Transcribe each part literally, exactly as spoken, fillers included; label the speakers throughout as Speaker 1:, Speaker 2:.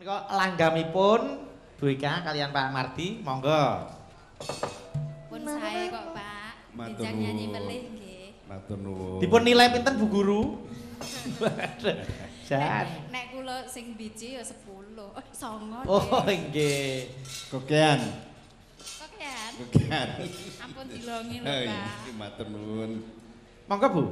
Speaker 1: Menika langgamipun Bu Ika kalian Pak Mardi, monggo.
Speaker 2: Pun sae kok, Pak. Dijak nyanyi melih nggih.
Speaker 3: Matur nuwun.
Speaker 1: Dipun nilai pinten Bu Guru? Jan.
Speaker 2: Nek kula sing biji ya sepuluh. Oh, songo.
Speaker 1: Oh, nggih.
Speaker 3: Kokean.
Speaker 2: Kokean.
Speaker 3: Kokean.
Speaker 2: Ampun dilongi lho,
Speaker 3: Hei,
Speaker 2: Pak.
Speaker 3: matur nuwun.
Speaker 1: Monggo Bu.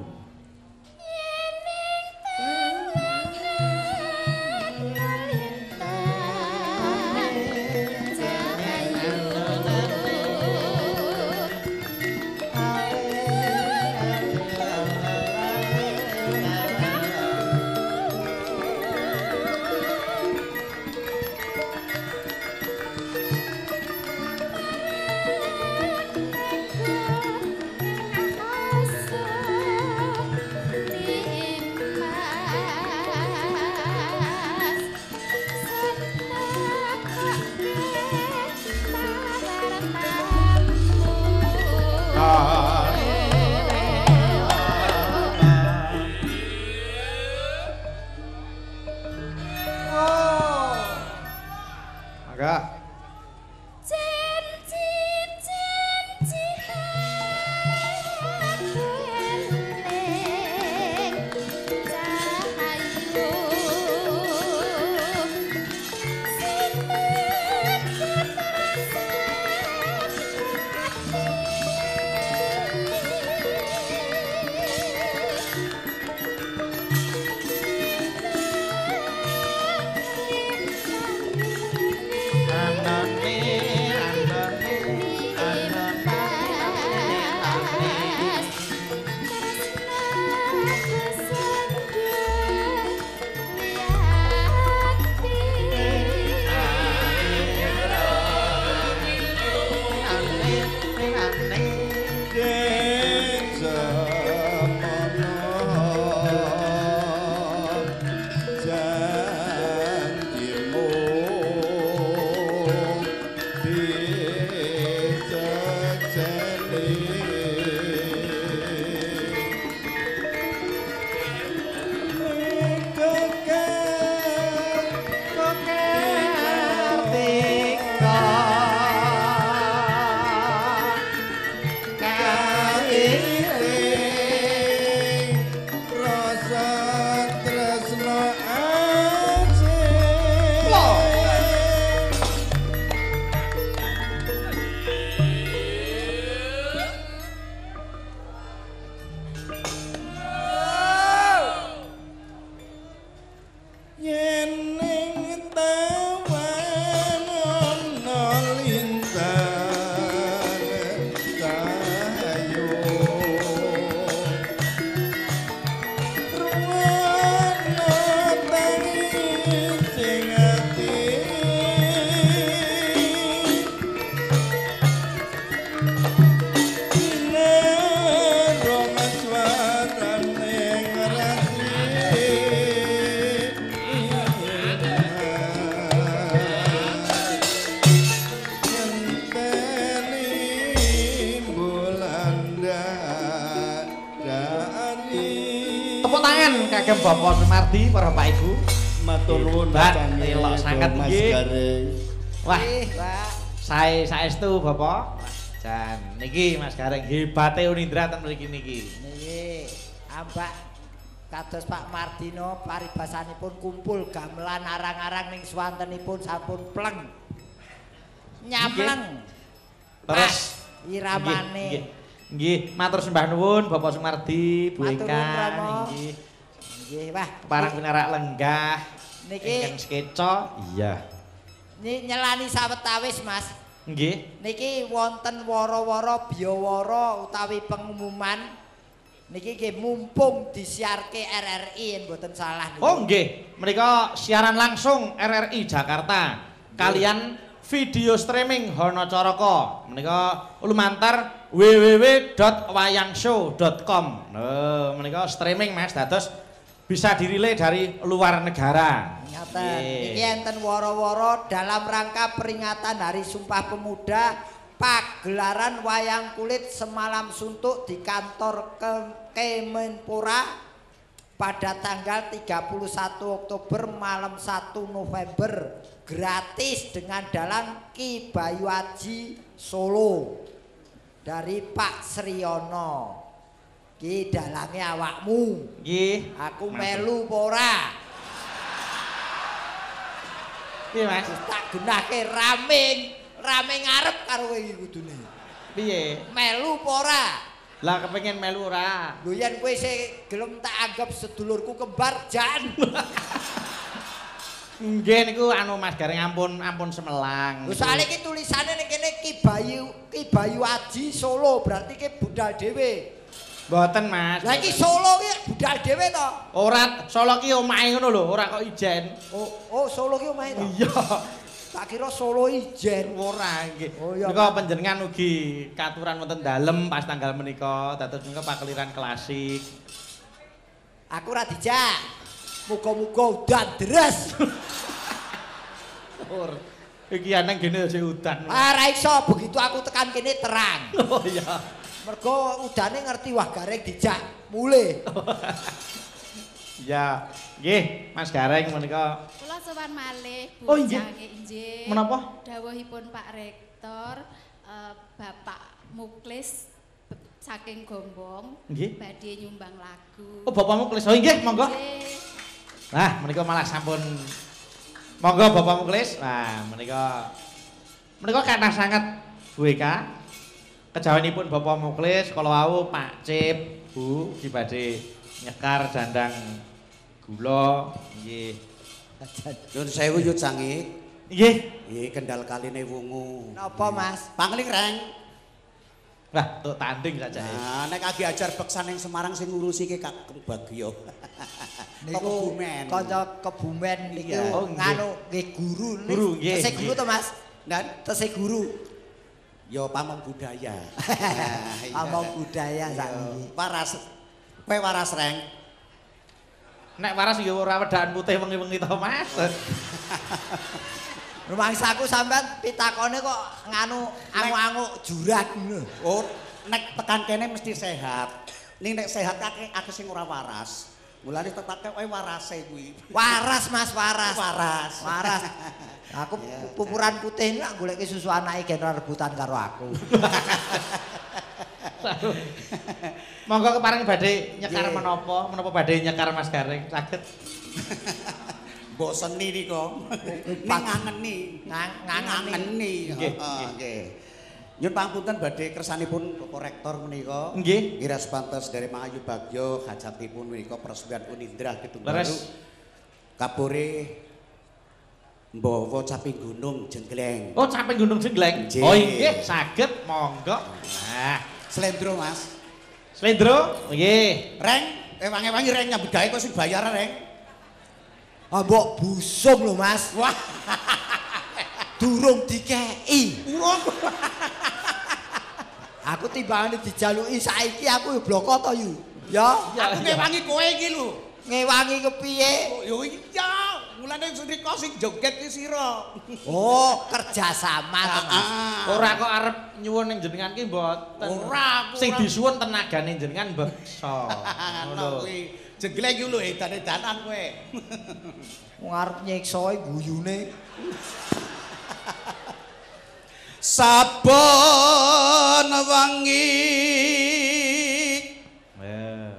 Speaker 1: Kagem Bapak Sumardi, para Bapak Ibu.
Speaker 3: Matur nuwun
Speaker 1: Mbak, elok sangat
Speaker 3: Mas
Speaker 1: nggih.
Speaker 3: Garing.
Speaker 1: Wah, Mbak. Sae saestu Bapak. Jan niki Mas Garing hebate Unindra ten mriki niki.
Speaker 4: Nggih, ambak kados Pak Mardino paribasanipun kumpul gamelan arang-arang ning swantenipun sampun pleng. Nyamleng.
Speaker 1: Terus
Speaker 4: iramane.
Speaker 1: Nggih, nggih, matur sembah nuwun Bapak Sumardi, Bu
Speaker 4: Matur nuwun,
Speaker 1: Eka.
Speaker 4: Rama.
Speaker 1: Nggih.
Speaker 4: Nggih, Wah.
Speaker 1: Parang pinarak lenggah.
Speaker 4: Niki
Speaker 1: ingkang skeca. Iya.
Speaker 4: Niki nyelani sawetawis, Mas.
Speaker 1: Nggih.
Speaker 4: Niki wonten wara-wara biyawara utawi pengumuman. Niki nggih mumpung disiarke R R I mboten salah niki.
Speaker 1: Oh nggih, menika siaran langsung R R I Jakarta. Kalian video streaming Hono Caraka. Menika lumantar w w w titik wayangshow titik com. Nah, menika streaming Mas dados bisa dirilai dari luar negara.
Speaker 4: Ngaten. Iki enten wara-wara dalam rangka peringatan Hari Sumpah Pemuda, pagelaran wayang kulit semalam suntuk di kantor ke Kemenpora pada tanggal tiga puluh satu Oktober malam satu November gratis dengan dalang Ki Bayu Aji Solo dari Pak Sriono. Ki dalange awakmu.
Speaker 1: Nggih.
Speaker 4: Aku melu apa ora?
Speaker 1: Piye, Mas?
Speaker 4: Tak genahke rame, rame ngarep karo kowe iki kudune.
Speaker 1: Piye?
Speaker 4: Melu apa ora?
Speaker 1: Lah kepengin melu ora.
Speaker 4: Lho yen kowe sing gelem tak anggap sedulurku kembar jan.
Speaker 1: Nggih niku anu Mas Gareng ampun ampun semelang.
Speaker 4: Lho soalnya iki tulisane ning kene Ki Bayu Ki Bayu Aji Solo, berarti ki budal dhewe.
Speaker 1: Mboten Mas.
Speaker 4: Lah iki Solo ki budal dhewe to?
Speaker 1: Ora Solo ki omahe ngono lho, ora kok ijen.
Speaker 4: Oh, oh Solo ki omahe to?
Speaker 1: Iya.
Speaker 4: Tak kira Solo ijen.
Speaker 1: Ora nggih.
Speaker 4: Oh iya.
Speaker 1: Nika panjenengan ugi katuran wonten dalem pas tanggal menika dados menika pakeliran klasik.
Speaker 4: Aku ora dijak. Muga-muga udan deres.
Speaker 1: Ur. Iki aneng gene aja udan.
Speaker 4: Ah ra iso, begitu aku tekan kene terang.
Speaker 1: Oh iya.
Speaker 4: Mergo udane ngerti wah Gareng dijak mule.
Speaker 1: Ya, nggih Mas Gareng menika.
Speaker 2: Kula sowan malih
Speaker 1: Oh, inggih.
Speaker 2: bojange inggih.
Speaker 1: Menapa?
Speaker 2: Dawuhipun Pak Rektor eh, Bapak Muklis b- saking Gombong
Speaker 1: Nggih.
Speaker 2: badhe nyumbang lagu.
Speaker 1: Oh Bapak Muklis. Oh nggih, monggo.
Speaker 2: Nggih.
Speaker 1: Nah, menika malah sampun monggo Bapak Muklis. Nah, menika menika kathah sanget Bu Eka. Kejawenipun Bapak Muklis kala wau Pak Cip, Bu, iki badhe nyekar dandang gula nggih.
Speaker 5: Nyun sewu yo Cangik.
Speaker 1: Nggih.
Speaker 5: Nggih kendal kaline wungu.
Speaker 4: Napa Mas?
Speaker 5: Pangling reng.
Speaker 1: Lah, tuk tanding saja.
Speaker 5: Nah, nek agi ajar beksan ning Semarang sing ngurusi ki Kak Bagyo.
Speaker 4: Niku
Speaker 5: Kebumen.
Speaker 4: kanca Kebumen niku
Speaker 5: Iya.
Speaker 1: Oh, nggih.
Speaker 4: nganu nggih guru.
Speaker 1: Guru, nggih,
Speaker 4: Tesih guru
Speaker 1: nggih.
Speaker 4: to Mas?
Speaker 5: Dan
Speaker 4: Tesih guru.
Speaker 5: yo pamong budaya.
Speaker 4: Pamong budaya
Speaker 5: Iya.
Speaker 4: sakniki.
Speaker 5: Waras. Kowe waras reng.
Speaker 1: Nek waras ya ora wedakan putih wengi-wengi to, Mas.
Speaker 4: Rumangsaku sampean pitakone kok nganu angu-angu jurak ngono.
Speaker 5: Oh, nek tekan kene mesti sehat. Ning nek sehat akeh akeh sing ora waras. Mulane tetake kowe warase kuwi.
Speaker 4: Waras Mas, waras.
Speaker 5: Waras.
Speaker 4: Waras. Aku pupuran putih ini goleki susu anake gen rebutan karo aku.
Speaker 1: Monggo kepareng badhe nyekar
Speaker 4: Nggih.
Speaker 1: menapa, menapa badhe nyekar Mas Gareng saged.
Speaker 5: Mbok seni nika. Ning ngangeni.
Speaker 4: Ngang-
Speaker 5: ngangeni.
Speaker 4: ngangeni.
Speaker 1: Nggih,
Speaker 5: Heeh,
Speaker 1: nggih.
Speaker 5: nggih. Nyun pangapunten badhe kersanipun Bapak Rektor menika.
Speaker 1: Nggih.
Speaker 5: Kira sepantes dari Mangayu Bagyo hajatipun menika peresmian Unindra Kidung
Speaker 1: Leres.
Speaker 5: Baru. Kapure mbawa caping gunung jenggleng.
Speaker 1: Oh, caping Gunung Jenggleng.
Speaker 5: Nggih.
Speaker 1: Oh, nggih, saged monggo. Nah,
Speaker 5: Slendro Mas.
Speaker 1: Slendro, nggih.
Speaker 5: Reng, eh wangi-wangi reng nyambut gawe kok sing bayar reng.
Speaker 4: Ah mbok busung lho Mas.
Speaker 5: Wah,
Speaker 4: Durung dikei.
Speaker 5: urung.
Speaker 4: Aku timbangane dijaluki saiki aku yo bloko to yu. Ya,
Speaker 5: Aku ngewangi kowe iki lho.
Speaker 4: ngewangi kepiye?
Speaker 5: Yo iya, mulane srika sing joget ki sira.
Speaker 4: Oh, kerjasama to Mas.
Speaker 5: Ah.
Speaker 1: Ora kok arep nyuwun ning jenengan ki mboten.
Speaker 5: Ora, aku
Speaker 1: Sing
Speaker 5: ora.
Speaker 1: disuwun tenagane jenengan beksa.
Speaker 5: Ngono kuwi. Jenggleng iki lho edan-edanan kowe.
Speaker 4: Wong arep nyiksa guyune.
Speaker 5: Saben wengi
Speaker 1: Eh.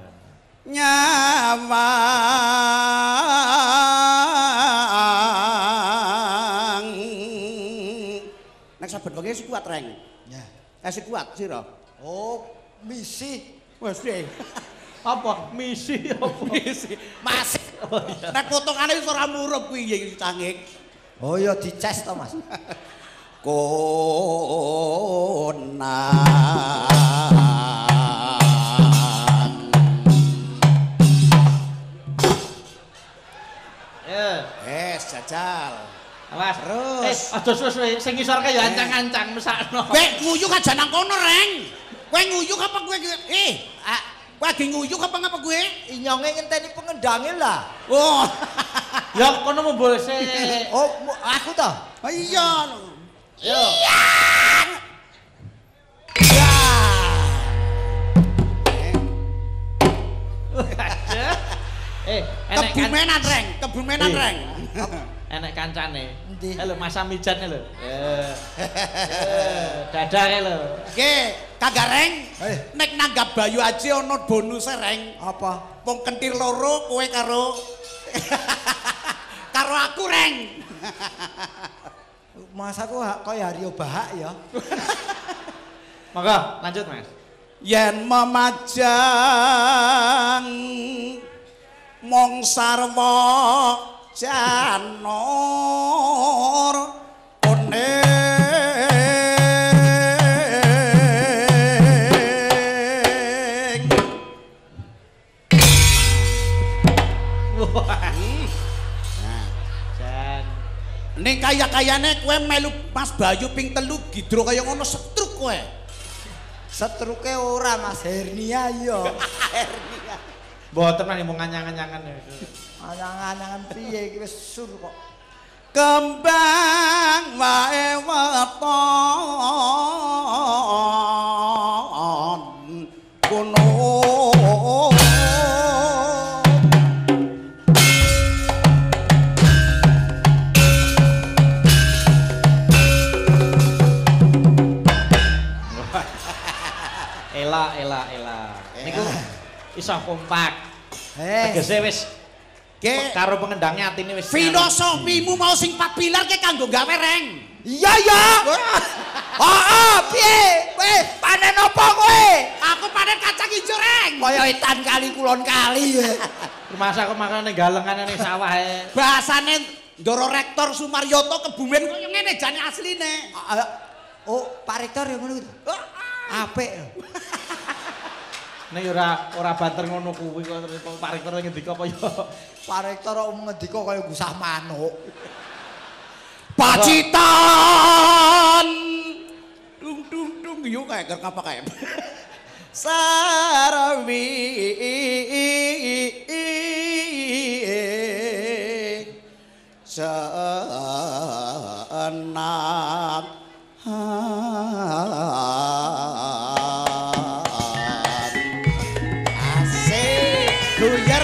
Speaker 5: nyawang. Nek saben wengi sing kuat reng.
Speaker 4: Ya.
Speaker 5: Eh sing kuat sira.
Speaker 4: Oh, misi.
Speaker 5: Wes piye?
Speaker 1: Apa misi apa misi?
Speaker 4: Mas.
Speaker 5: Nek potongane wis ora murup kuwi ya Cangik.
Speaker 4: Oh iya dices to Mas.
Speaker 5: Konan.
Speaker 1: Ya.
Speaker 5: Wes jajal.
Speaker 1: Awas.
Speaker 5: Terus.
Speaker 1: Eh, aja suwe-suwe sing ngisor kae ya ancang-ancang mesakno.
Speaker 5: Kowe nguyu aja nang kono, Reng. Kowe nguyu apa kowe? Eh,
Speaker 4: Ah,
Speaker 5: kowe lagi nguyu apa ngapa kowe?
Speaker 4: inyonge ngenteni pengendange lah.
Speaker 5: Oh.
Speaker 1: Ya kono mbok se.
Speaker 4: Oh, mu- aku to.
Speaker 5: Ah, iya.
Speaker 1: Yo.
Speaker 5: Ya.
Speaker 1: Aja. Eh, enek kan
Speaker 5: Kebumenan reng, kebumenan
Speaker 1: Eh.
Speaker 5: reng.
Speaker 1: enek kancane.
Speaker 4: Endi?
Speaker 1: Eh lho Mas Amijan lho. Eh. Eh, dadare lho.
Speaker 5: Nggih, kagak reng.
Speaker 4: Eh.
Speaker 5: Nek nanggap Bayu Aji ana bonus reng.
Speaker 4: Apa?
Speaker 5: Wong kentir loro kowe karo karo aku reng.
Speaker 4: Mas aku ha- kaya Haryo Bahak ya.
Speaker 1: Monggo lanjut Mas.
Speaker 5: Yen memajang mong sarwa janor oning.
Speaker 1: Jan.
Speaker 5: Ning kaya-kayane kowe melu Mas Bayu ping telu gidro kaya ngono setruk kowe.
Speaker 4: Setruke ora Mas hernia ya.
Speaker 5: Hernia.
Speaker 1: Mboten nang mung nganyang-anyangan.
Speaker 4: Anang-anangan piye iki wis sur kok.
Speaker 5: Kembang wae weton kono.
Speaker 1: Ela, ela, ela. Niku iso kompak.
Speaker 4: Eh,
Speaker 1: Tegese wis
Speaker 5: Ke
Speaker 1: karo pengendangnya atine wis.
Speaker 5: filosofimu mau sing pat pilar ke kanggo gawe reng.
Speaker 4: iya ya. Heeh, piye? Kowe panen apa kowe?
Speaker 5: Aku panen kacang ijo reng.
Speaker 4: Kaya etan kali kulon kali.
Speaker 1: Rumah aku makane galengan ning sawah e.
Speaker 5: Bahasane Ndoro Rektor Sumaryoto kebumen koyo ngene jane asline.
Speaker 4: Oh, Pak Rektor ya ngono gitu. Apik.
Speaker 1: Nek ora ora banter ngono kuwi kok terus Pak Rektor ngendika apa ya.
Speaker 4: Pak Rektor kok ngendika kaya gusah manuk.
Speaker 5: Pacitan dung dung dung yo kayak ger apa kayak Sarawi senak asik guyer.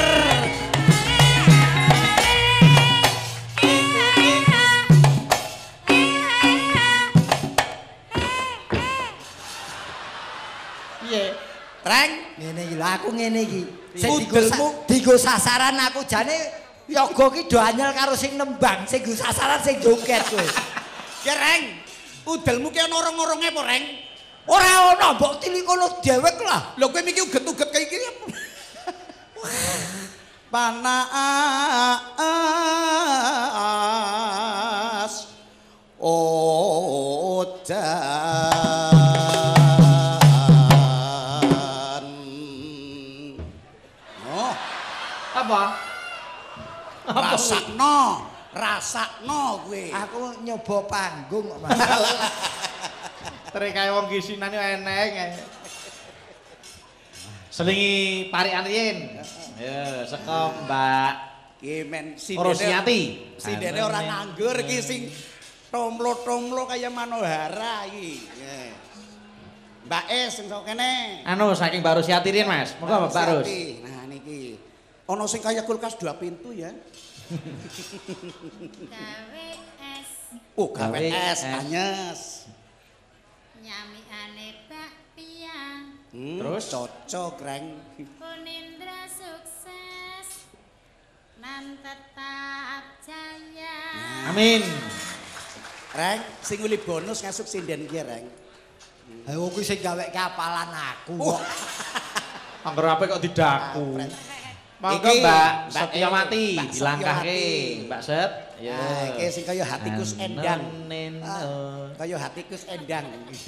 Speaker 1: Piye?
Speaker 5: Reng,
Speaker 4: Ngene iki lho aku ngene iki. Sing
Speaker 5: Piye?
Speaker 4: digo sa-
Speaker 5: Udelmu?
Speaker 4: digo sasaran aku jane yoga ki do anyel karo sing nembang, sing digo sasaran sing joget kowe.
Speaker 5: ya Reng, udelmu ki ana orang-orangnya apa Reng?
Speaker 4: Ora ono mbok tili kono dhewek lah.
Speaker 5: Lho kowe mikir uget-uget kayak gini apa? Panas odan. Oh,
Speaker 1: Apa?
Speaker 5: rasakno, rasakno kowe.
Speaker 4: Aku nyoba panggung kok Mas.
Speaker 1: Tere kaya wong gisinane eneng. Selingi parikan riyin. Ya, saka Mbak
Speaker 5: Ki men
Speaker 1: Rosiati.
Speaker 5: Sindene ora nganggur iki sing tomlo-tomlo kaya Manohara iki. Mbak Es sing sok kene.
Speaker 1: Anu saking Mbak Rosiati riyin, Mas. Monggo Mbak Ros.
Speaker 5: Rosiati. Nah niki. Ono sing kaya kulkas dua pintu ya.
Speaker 2: Gawe es
Speaker 5: Oh, gawe
Speaker 1: Gawe
Speaker 5: es
Speaker 1: es.
Speaker 5: anyes.
Speaker 2: nyamikane bakpia
Speaker 5: Hmm,
Speaker 1: Terus?
Speaker 5: cocok, Reng.
Speaker 2: Punindra sukses nan tetap jaya.
Speaker 1: Amin.
Speaker 5: Reng, sing uli bonus ngasuk sinden iki, Reng.
Speaker 4: Ayo kuwi sing gawe kapalan aku kok.
Speaker 1: Angger apik kok didaku. Monggo
Speaker 5: Iki,
Speaker 1: Mbak
Speaker 5: Mbak
Speaker 1: Setyamati
Speaker 5: E, Mbak
Speaker 1: dilangkahke,
Speaker 5: Setyamati.
Speaker 1: Mbak Set. Ya.
Speaker 5: Nah, iki sing kaya hatikus endang.
Speaker 1: Anen,
Speaker 5: Ah,
Speaker 1: oh.
Speaker 5: Kaya hatikus endang.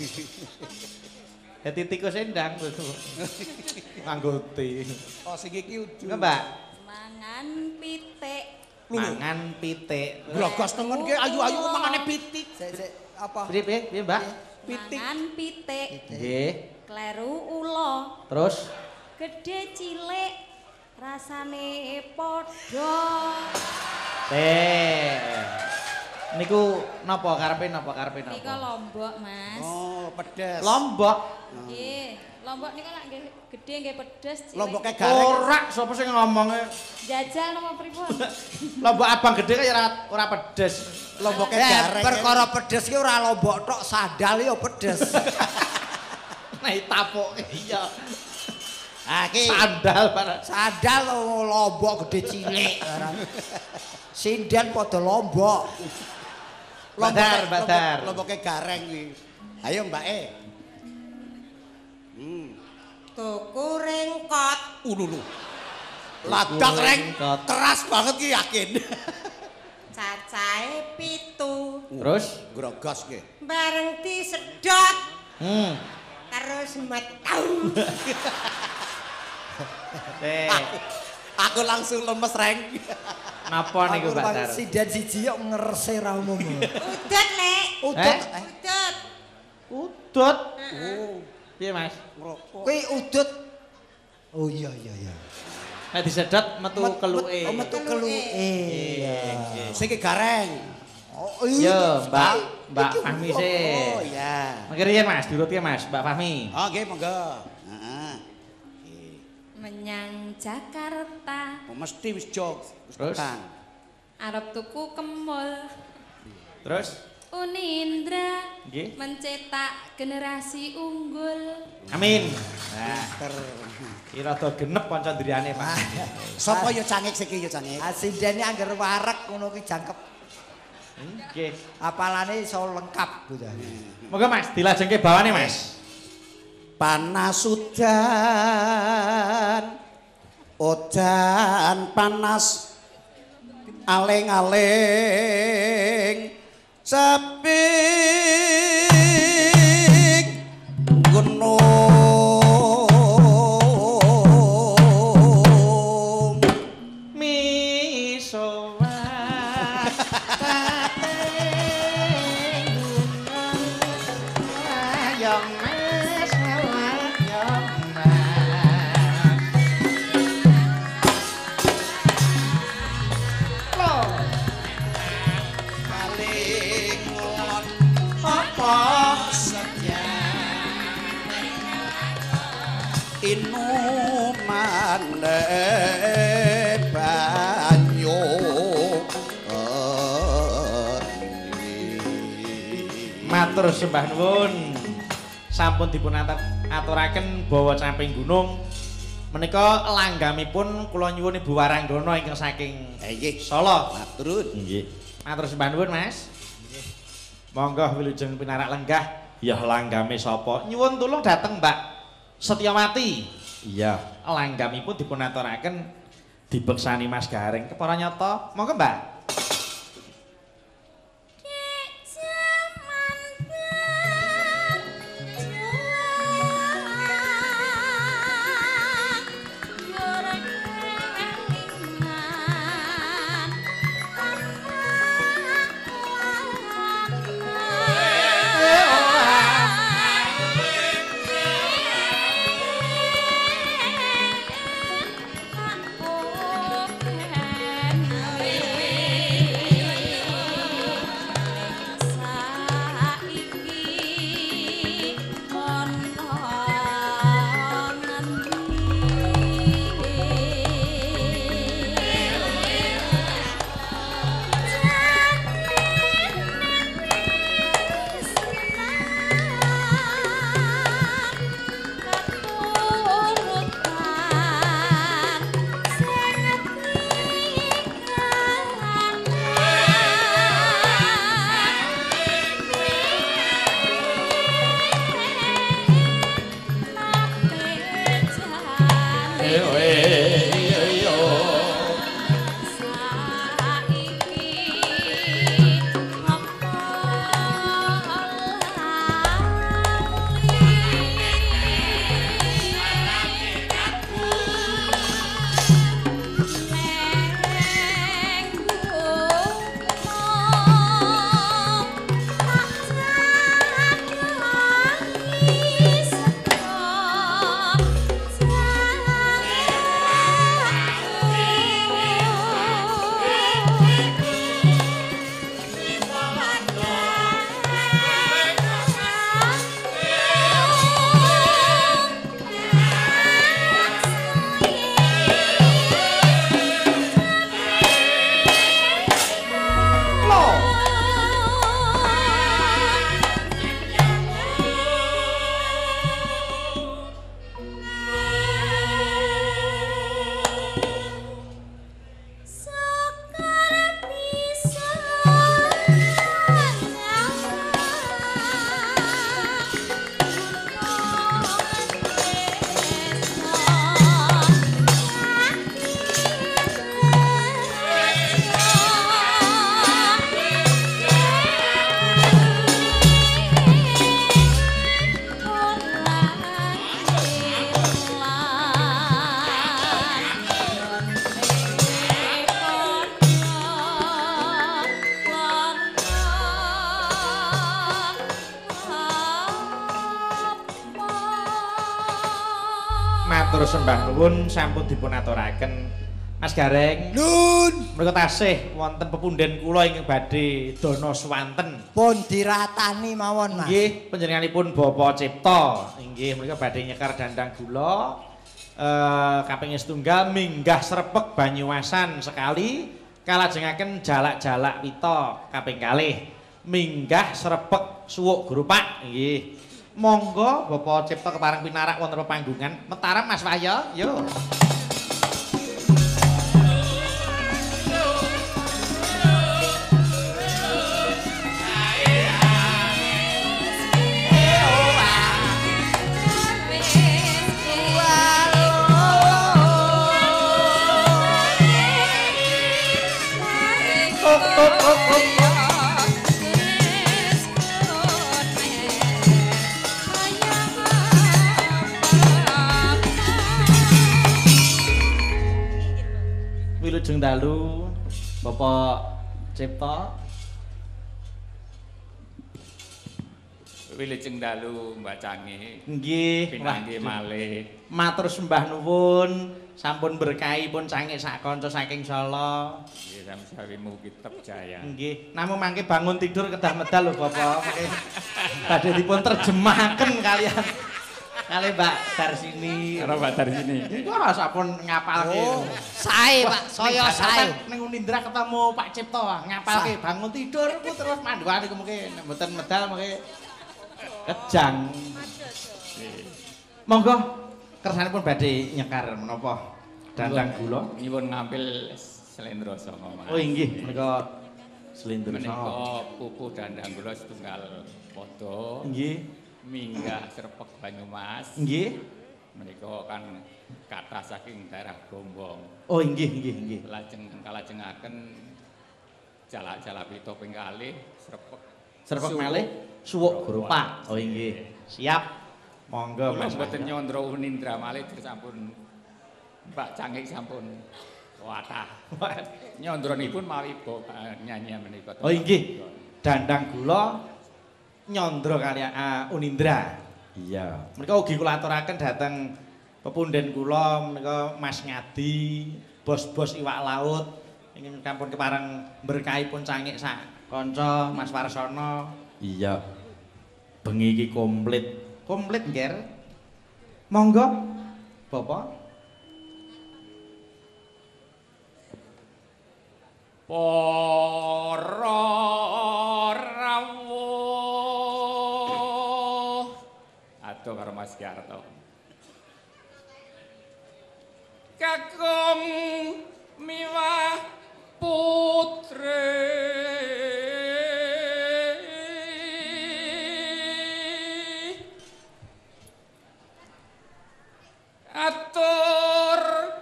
Speaker 1: Hati tikus endang tuh. Nganggo T.
Speaker 5: Oh, sing iki udu.
Speaker 1: Enggak, Mbak?
Speaker 2: Mangan pitik
Speaker 1: Mangan pitik.
Speaker 5: Glogos tengen ki ayu-ayu kok mangane pitik.
Speaker 4: Sik sik apa?
Speaker 1: Piye piye piye, Mbak?
Speaker 5: Pitik.
Speaker 2: mangan pitik
Speaker 1: Nggih.
Speaker 2: kleru ula
Speaker 1: Terus
Speaker 2: gede cilik rasane padha
Speaker 1: teh. Niku napa karepe napa karepe napa?
Speaker 2: Nika Lombok, Mas.
Speaker 5: Oh, pedes.
Speaker 1: Lombok.
Speaker 2: Nggih. Lombok niku lak nggih gedhe nggih pedes. cilik.
Speaker 5: Lomboknya gareng.
Speaker 1: Ora, sapa sing ngomongnya?
Speaker 2: Jajal napa pripun?
Speaker 1: Lombok abang gede kan ya ora ora pedes.
Speaker 5: Lomboknya
Speaker 4: Eh,
Speaker 5: gareng.
Speaker 4: perkara pedes ki ora lombok tok, sandal yo pedes.
Speaker 1: Nah, tapoke iya.
Speaker 4: Ah ki
Speaker 1: Sandal para.
Speaker 4: sandal lo- lombok gede cilik barang. Sinden padha lombok.
Speaker 1: Badar, badar.
Speaker 5: Lomboknya gareng iki. Ayo Mbak E. Hmm.
Speaker 6: Tuku ringkot.
Speaker 5: Ululu. Ladak reng
Speaker 1: ringkot.
Speaker 5: keras banget ki yakin.
Speaker 6: Cacahe pitu.
Speaker 1: Terus?
Speaker 5: Grogos ki.
Speaker 6: Bareng disedot
Speaker 1: Hmm.
Speaker 6: terus metu.
Speaker 1: Eh,
Speaker 5: Aku langsung lemes reng.
Speaker 1: napa niku Mbak Dar?
Speaker 4: Sinden siji yo ngerese ra umum.
Speaker 6: Udut, Lek.
Speaker 4: Udut.
Speaker 1: Eh?
Speaker 6: Udut.
Speaker 1: Udut.
Speaker 5: Oh,
Speaker 1: Piye, Mas?
Speaker 5: ngerokok.
Speaker 4: Kuwi udut. Oh iya iya iya.
Speaker 1: Nek disedot metu
Speaker 4: Met-
Speaker 1: keluke.
Speaker 4: met- oh, metu keluke. Iya.
Speaker 5: Sing ki gareng.
Speaker 4: Oh
Speaker 1: Yo,
Speaker 4: iya.
Speaker 1: Mbak, Mbak
Speaker 4: Iki
Speaker 1: Fahmi
Speaker 4: kok.
Speaker 1: sih.
Speaker 5: Oh iya.
Speaker 1: Mangke riyen Mas, diuruti Mas, Mbak Fahmi.
Speaker 5: Oh nggih monggo. Heeh.
Speaker 2: Menyang Jakarta.
Speaker 5: Oh, mesti wis jog. Wis
Speaker 1: Terus?
Speaker 5: tekan.
Speaker 2: Arep tuku kemul.
Speaker 1: Terus?
Speaker 2: Unindra
Speaker 1: Nggih.
Speaker 2: mencetak generasi unggul.
Speaker 1: Amin. Nah, kira rada genep kanca ndriyane, Pak.
Speaker 5: Sopo yo cangik siki yo cangik.
Speaker 4: Ah sindene angger wareg ngono ki jangkep.
Speaker 1: Nggih.
Speaker 4: Apalane iso lengkap bocah.
Speaker 1: Moga Mas dilajengke bawane, Mas.
Speaker 5: Panas udan. Udan panas. Aling-aling. Sepi gunung.
Speaker 1: Misowa pateng gunung ayong mas ayong mas lo
Speaker 5: Kalingon apa saja inuman banyu
Speaker 1: matur sembah nuwun sampun dipun atur- aturaken bawa camping gunung menika langgamipun kula nyuwun Ibu Waranggana ingkang saking
Speaker 5: Eh nggih,
Speaker 1: Solo.
Speaker 5: matur.
Speaker 1: Nggih. Matur sembah nuwun, Mas. Monggo wilujeng pinarak lenggah. Ya langgame sapa? Nyuwun tulung dateng Mbak Setyawati. Iya, langgamipun dipun aturaken dibeksani Mas Garing. Kepara nyata. Monggo, Mbak. matur sembah nuwun sampun dipun aturaken Mas Gareng.
Speaker 4: Nun.
Speaker 1: Menika tasih wonten pepunden kula ingkang badhe dana swanten.
Speaker 4: Pun diratani mawon, Mas.
Speaker 1: Nggih, panjenenganipun Bapa Cipta. Inggih menika badhe nyekar dandang gula. Eh kaping setunggal minggah srepeg Banyumasan sekali, kalajengaken jalak-jalak pita kaping kalih. Minggah srepeg suwuk grupak. Nggih. Monggo Bapak Cipta kepareng pinarak wonten pepanggungan. Mataram Mas Wahya, yo. Wilujeng dalu Bapak Cipta.
Speaker 7: Wilujeng dalu Mbak Cange.
Speaker 1: Nggih,
Speaker 7: pinanggih malih.
Speaker 1: Matur sembah nuwun, sampun berkahi pun Cange sak kanca saking Solo.
Speaker 7: Nggih, sami-sami mugi tetep jaya.
Speaker 1: Nggih, namung mangke bangun tidur kedah medal lho Bapak. Mangke badhe dipun terjemahaken kalian kali Mbak Darsini.
Speaker 7: Karo Mbak Darsini.
Speaker 1: Wah, sampun ngapalke.
Speaker 4: Oh, sae Pak, saya sae.
Speaker 1: Ning Unindra ketemu Pak Cipta ngapalke bangun tidur ku terus manduan iku mungkin mboten medal mungkin kejang. Monggo kersanipun badhe nyekar menapa dandang gula.
Speaker 7: Nyuwun ngampil Slendra Sanga.
Speaker 1: Oh inggih menika Slendra Sanga.
Speaker 7: Menika pupuh dandang gula setunggal pada.
Speaker 1: Nggih.
Speaker 7: Minggah srepeg Banyumas.
Speaker 1: Nggih.
Speaker 7: Menika kan kathah saking daerah Gombong.
Speaker 1: Oh inggih nggih nggih.
Speaker 7: Lajeng kalajengaken jalak-jalak pita ping kalih srepeg.
Speaker 1: Srepeg malih suwuk grupak. Oh inggih. Siap. Monggo Mas.
Speaker 7: Mboten nyandra Unindra malih sampun Mbak Canggih sampun wathah. Nyandranipun mawi nyanyian menika.
Speaker 1: Oh inggih. Dandang gula nyandra kaliyan uh, Unindra. Iya. Menika ugi kula aturaken dhateng pepunden kula menika Mas Ngadi, bos-bos iwak laut ingkang sampun kepareng berkahipun cangik sak kanca Mas Warsono. Iya. Bengi iki komplit. Komplit, Nger. Monggo, Bapak.
Speaker 7: Para rawuh adoh karo Mas Garto. Kakung miwah putri atur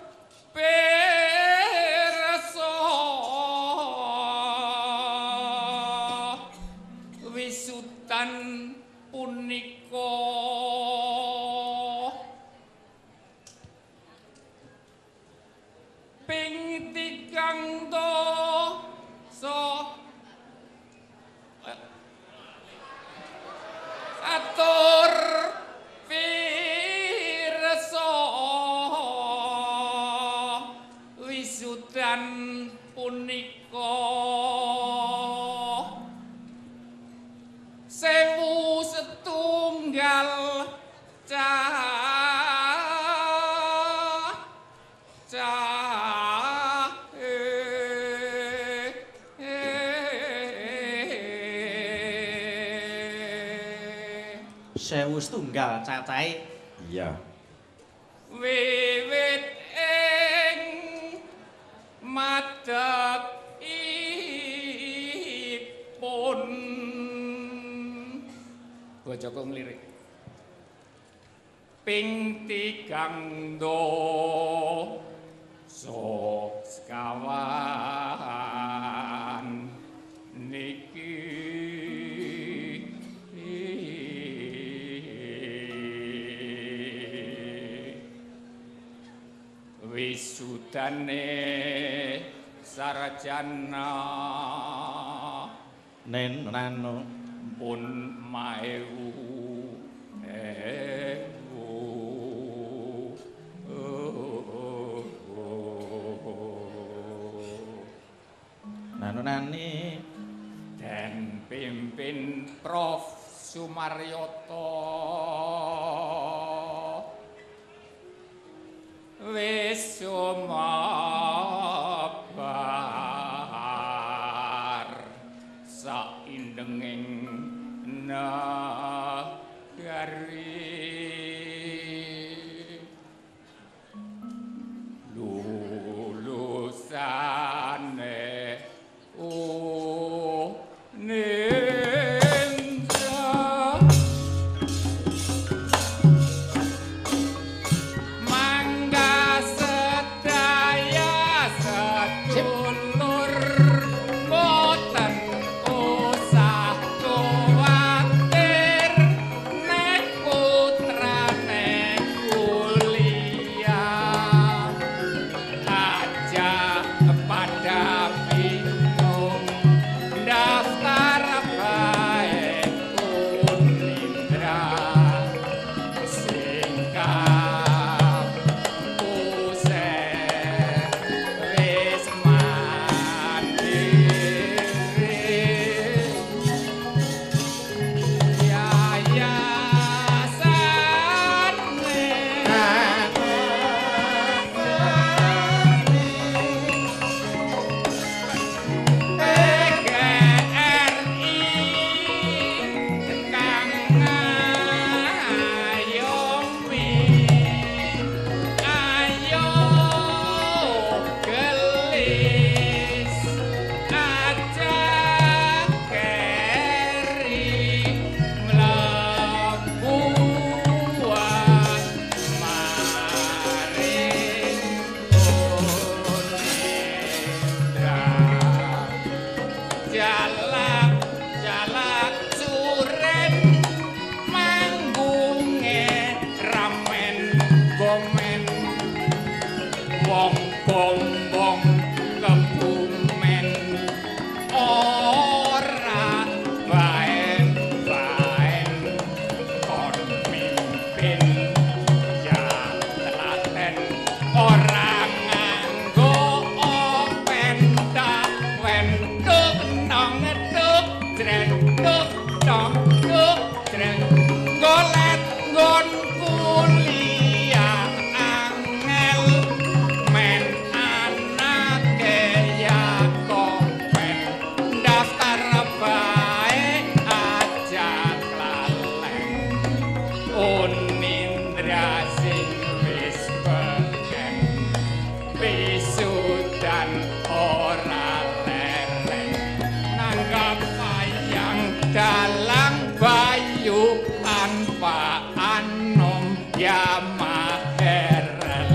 Speaker 7: pirsa wisutan punika ping tigang dasa atur pirsa wisudan punika sewu setunggal cah cah eh, eh.
Speaker 1: Sewu setunggal cacahe. Iya.
Speaker 7: Wiwit ing madhepipun Bojoko nglirik ping tigang dasa sekawan niki wisudane sarjana
Speaker 1: Nen nano
Speaker 7: pun maewu ewu
Speaker 1: panggonane
Speaker 7: dan pimpin Prof Sumaryoto wis sumabar saindenging nagari lulusane oh nendra mangga sedaya sedulur boten usah kuwatir nek putrane kuliah aja pada bingung daftar bae kunindra singkap useh wis mandiri jalak jalak suren manggunge ramen gomen wong bombong kebumen ora baen baen kon mimpin ya telaten ora nganggo open tak wenduk nong duk dreng duk nong duk dreng golet nggon kuliah angel men anake ya kompen daftar bae aja klaleng unindra sing wis peken pisudan ora lereng nanggap ayang dalang bayu tanpa anom ya maherel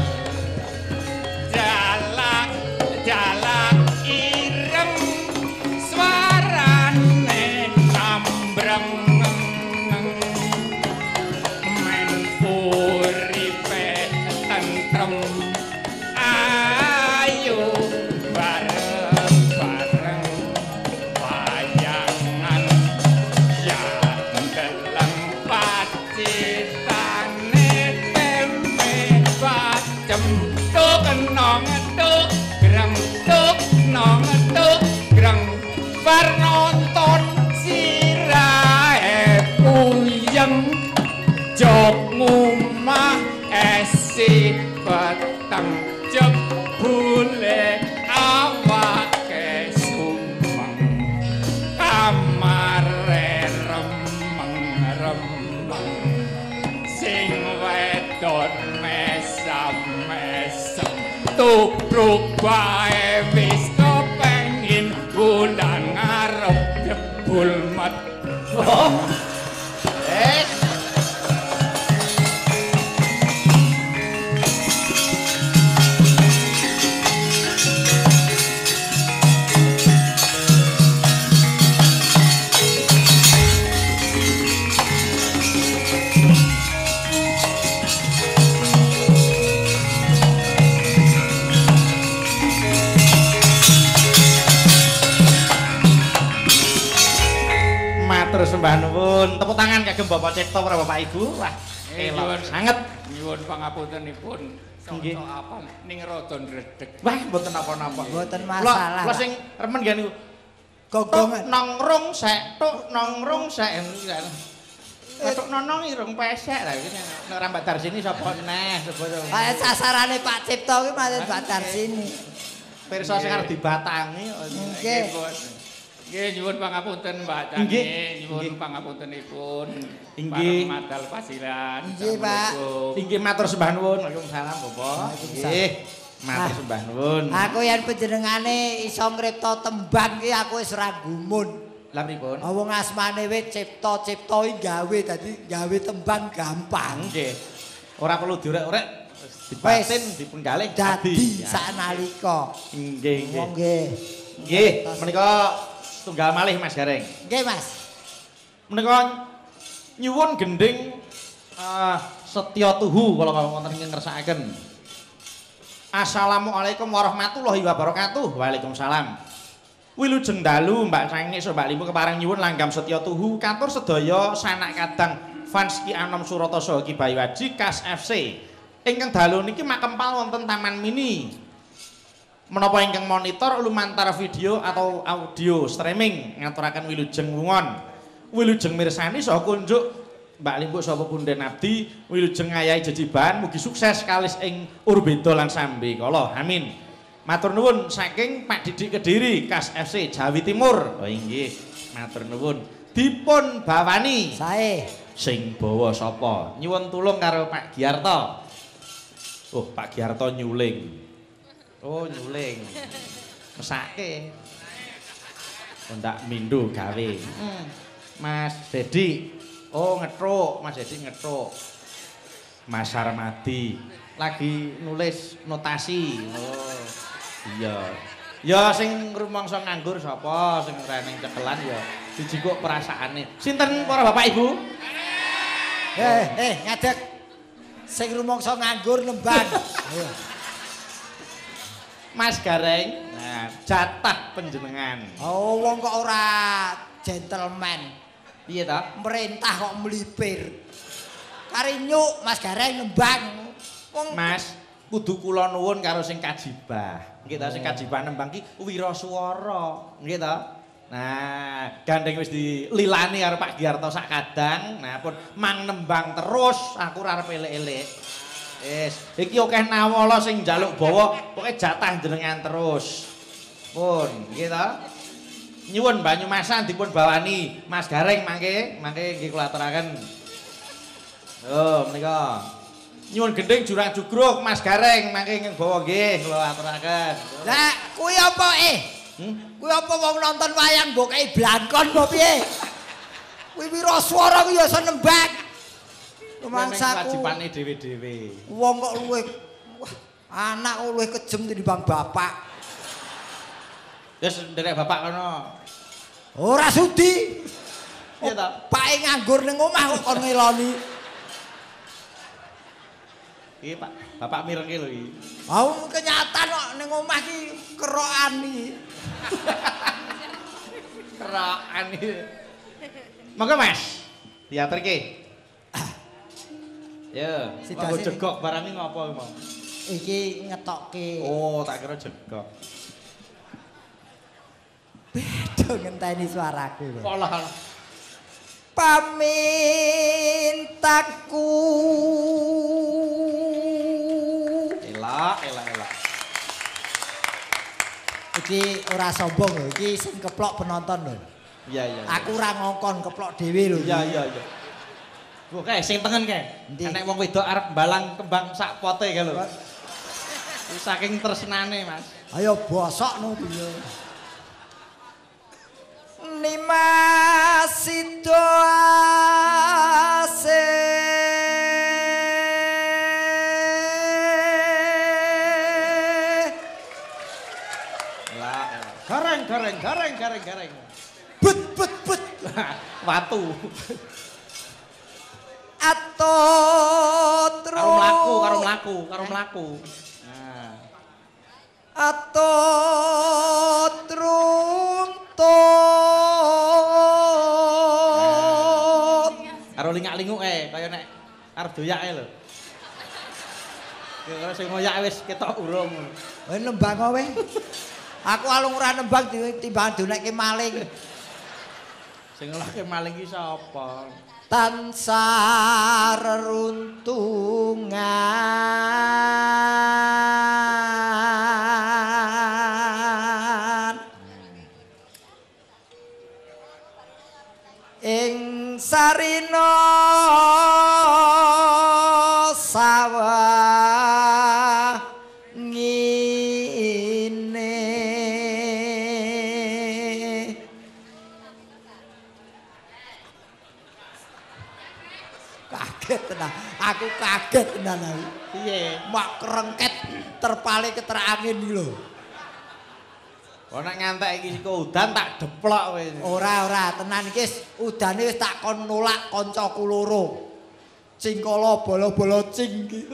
Speaker 7: jalak jalak ireng swarane nambreng men uripe tentrem ayo bareng-bareng wayangan ya ndeleng pacitane tempe bacem tuk nong tuk greng tuk nong tuk greng bar nonton sirahe puyeng jog ngumah esi peteng jebule awake sumeng kamare remeng-remeng sing wedon mesam-mesem tubruk bae wis kepengin bulan ngarep jebul met
Speaker 1: eh matur sembah nuwun tepuk tangan kagem Bapak Cipto para Bapak Ibu wah elok sanget
Speaker 7: nyuwun pangapuntenipun
Speaker 1: Nggih.
Speaker 7: sok apa ning rada ndredeg
Speaker 1: wah mboten napa-napa
Speaker 4: Mboten
Speaker 1: Kula-
Speaker 4: masalah.
Speaker 1: kula sing remen nggih niku
Speaker 4: Gonggongan.
Speaker 1: Nongrung sek, tuk nongrung sek. Tuk nonong irung pesek lah iki nek ora Mbak Darsini sapa neh sebut.
Speaker 4: Kayak sasarane Pak Cipto ki maksud Mbak Darsini.
Speaker 1: Pirsa sing arep dibatangi.
Speaker 4: Nggih.
Speaker 7: Nggih nyuwun pangapunten Mbak Cani, nyuwun pangapuntenipun.
Speaker 1: Inggih.
Speaker 7: Madal pasilan.
Speaker 4: Inggih, Pak.
Speaker 1: Inggih matur sembah nuwun. Waalaikumsalam, Bapak. Nggih. Matur sembah nuwun.
Speaker 4: Aku yen panjenengane iso ngripta tembang ki aku wis ora gumun.
Speaker 1: Lah pripun?
Speaker 4: Wong asmane wis cipta-cipta iki gawe dadi gawe tembang gampang.
Speaker 1: Nggih. Ora perlu diorek-orek, dibatin dipenggalih
Speaker 4: dadi sanalika.
Speaker 1: Nggih, nggih.
Speaker 4: Nggih.
Speaker 1: Nggih, menika tunggal malih Mas Gareng.
Speaker 4: Nggih, Mas.
Speaker 1: Menika nyuwun gending uh, Setya Tuhu kula wonten ing ngersakaken. Assalamualaikum warahmatullahi wabarakatuh. Waalaikumsalam. Wilujeng dalu Mbak Cangik so Mbak Limpu kepareng nyuwun langgam Setya Tuhu katur sedaya sanak kadang fans Ki Anom Suratoso Ki Bayu Aji Kas F C. Ingkang dalu niki makempal wonten Taman Mini. Menapa ingkang monitor lumantar video atau audio streaming ngaturaken wilujeng wungon. Wilujeng mirsani saha kunjuk Mbak Limpu sapa Punden Abdi wilujeng ngayahi jejiban mugi sukses kalis ing urbeda lan sambe kala. Amin. Matur nuwun saking Pak Didik Kediri Kas F C Jawi Timur. Oh inggih, matur nuwun. Dipun bawani
Speaker 4: Sae.
Speaker 1: sing bawa sapa? Nyuwun tulung karo Pak Giarto. Oh, Pak Giarto nyuling. Oh, nyuling. Mesake. Ndak mindo gawe. Hmm. Mas Dedi. Oh, ngetruk, Mas Dedi ngetruk. Mas Sarmadi lagi nulis notasi. Oh. Iya. Ya sing rumangsa nganggur sapa sing reneng cekelan ya dijikuk perasaane. Sinten para Bapak Ibu?
Speaker 4: Eh, eh, ngadeg. Sing rumangsa nganggur nembang. Ayo.
Speaker 1: Mas Gareng. Nah, jatah panjenengan.
Speaker 4: Oh, wong kok ora gentleman.
Speaker 1: Piye ta?
Speaker 4: Merintah kok melipir. Kari nyuk Mas Gareng nembang. Wong
Speaker 1: Mas, kudu kula nuwun karo sing kajibah. Nggih ta sing kajibah nembang ki wiraswara. Nggih ta? Nah, gandeng wis dililani karo Pak Giarto sak kadang. Nah, pun mang nembang terus aku ora arep elek-elek. Wis, iki akeh nawala sing njaluk bawa, pokoke jatah jenengan terus. Pun, nggih ta? Nyuwun Banyumasan dipun bawani Mas Gareng mangke, mangke nggih kula aturaken. Oh, menika. Nyuwun gending Jurang Jugruk Mas Gareng mangke ing bawa nggih kula aturaken.
Speaker 4: Lah, kuwi apa eh? Hmm? Kuwi apa wong nonton wayang mbok kei blangkon apa piye? Kuwi wiraswara kuwi ya iso nembang. Rumangsaku.
Speaker 1: Wajibane dhewe-dhewe.
Speaker 4: Wong kok luwih wah, anak kok luwih kejem tinimbang bapak.
Speaker 1: Wis nderek bapak kono.
Speaker 4: Ora sudi.
Speaker 1: Iya ta?
Speaker 4: Pake nganggur ning omah kok kon ngeloni.
Speaker 1: Iki Pak, bapak mirengke lho iki.
Speaker 4: Mau kenyataan kok ning omah ki kerokan iki.
Speaker 1: Kerokan iki. Monggo Mas, diaturke. Ya, mau jegok barang iki ngopo iki mau?
Speaker 4: Iki ngetokke.
Speaker 1: Oh, tak kira jegok.
Speaker 4: Beda ngenteni suaraku.
Speaker 1: Olah.
Speaker 4: Pamintaku.
Speaker 1: Elak, elak, elak.
Speaker 4: Iki ora sombong lho, iki sing keplok penonton lho.
Speaker 1: Iya, iya.
Speaker 4: Aku ora ngongkon keplok dhewe lho.
Speaker 1: Iya, iya, iya. Oke, sing tengen kae. Nek wong wedok arep mbalang kembang sak pote kae lho. Saking tresnane, Mas.
Speaker 4: Ayo bosok no piye. Nimasito ase
Speaker 1: lah gareng gareng gareng gareng gareng
Speaker 4: but but but
Speaker 1: watu
Speaker 4: ato
Speaker 1: karo mlaku karo mlaku karo mlaku nah
Speaker 4: ato trunto
Speaker 1: karo lingak-linguk eh kaya nek arep doyak e lho. Kira sing ngoyak wis ketok urung.
Speaker 4: Wis nembang kowe. Aku alung ora nembang timbang donekke maling.
Speaker 1: Sing ngelake maling ki sapa?
Speaker 4: Tansah reruntungan ing sarina sawah ngine kaget tenan aku kaget tenan aku
Speaker 1: Piye?
Speaker 4: mak kerengket terpale keterak angin iki lho.
Speaker 1: Kok nek ngantek iki kok udan tak deplok kowe.
Speaker 4: Ora ora tenan iki udane wis tak kon nolak kancaku loro. Cingkala bolo-bolo cing iki.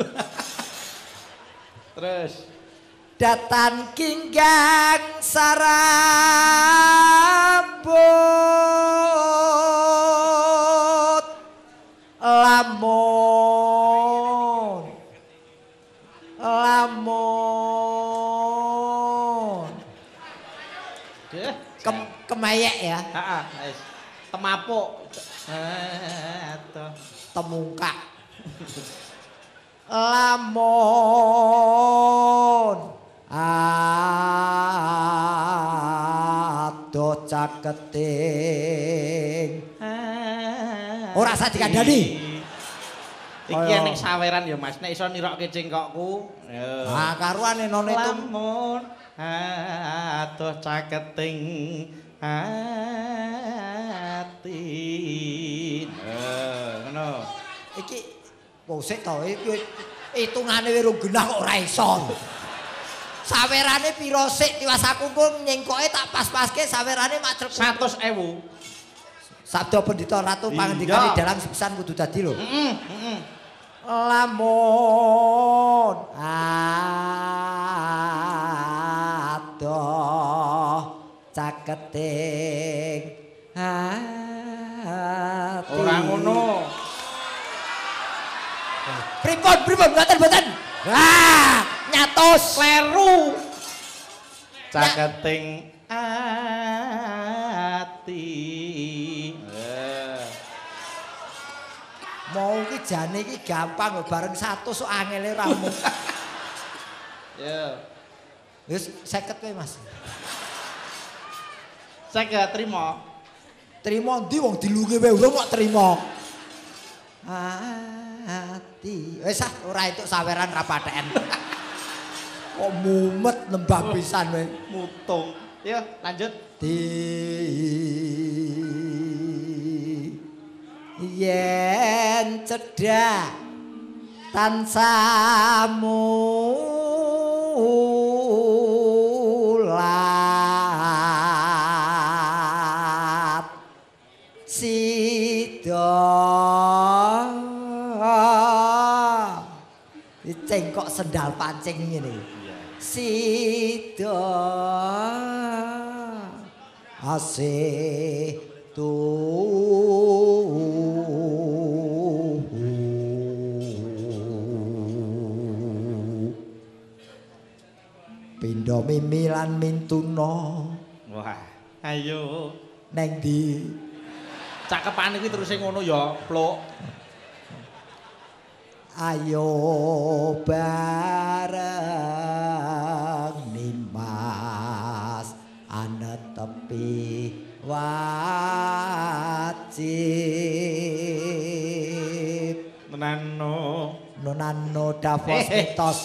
Speaker 1: Terus
Speaker 4: Datan kinggang sarambut lamun lamun
Speaker 1: Deh,
Speaker 4: Kem, kemayek ya
Speaker 1: heeh, wis. Temapuk. Aduh.
Speaker 4: temungkak lamun adoh caketing ora usah dikandani.
Speaker 1: Iki
Speaker 4: Kaya-
Speaker 1: ning saweran ya Mas, nek iso nirokke cengkokku. Ya.
Speaker 4: Ah karuan nono itu
Speaker 1: Lamun adoh caketing ati. Eh, ngono.
Speaker 4: iki posik to iki hitungane wirung genah kok ora iso. Sawerane pira sik tiwas aku kok nyengkoke tak pas-paske sawerane macrek
Speaker 1: seratus ribu.
Speaker 4: Sabda Pendhita Ratu
Speaker 1: Iya.
Speaker 4: pangendikane dalang sepisan kudu dadi lho.
Speaker 1: Heeh, heeh.
Speaker 4: Lamun adoh caketing ati.
Speaker 1: Ora ngono.
Speaker 4: Pripun pripun mboten mboten. Wah, nyatos
Speaker 1: Kleru. Caketing ati. Eh.
Speaker 4: mau ki jane iki gampang lho bareng satu sok angele ramu.
Speaker 1: Ya.
Speaker 4: Wis seket kowe Mas.
Speaker 1: Saya gak terima.
Speaker 4: Trima ndi wong dilunge wae urung kok trima. Ati. Wis ah ora entuk saweran ra patheken. Kok mumet nembang pisan kowe.
Speaker 1: Mutung. Ya, lanjut.
Speaker 4: Di yen cedhak tansah mulat sida dicengkok sendal pancing ngene sida asih tu pindha mimi lan mintuna
Speaker 1: Wah, ayo.
Speaker 4: neng ndi
Speaker 1: Cakepane kuwi terus ngono ya, Pluk.
Speaker 4: ayo bareng nimas ana tepi wajib
Speaker 1: Menano.
Speaker 4: nonano davos
Speaker 1: Eh, eh.
Speaker 4: mitos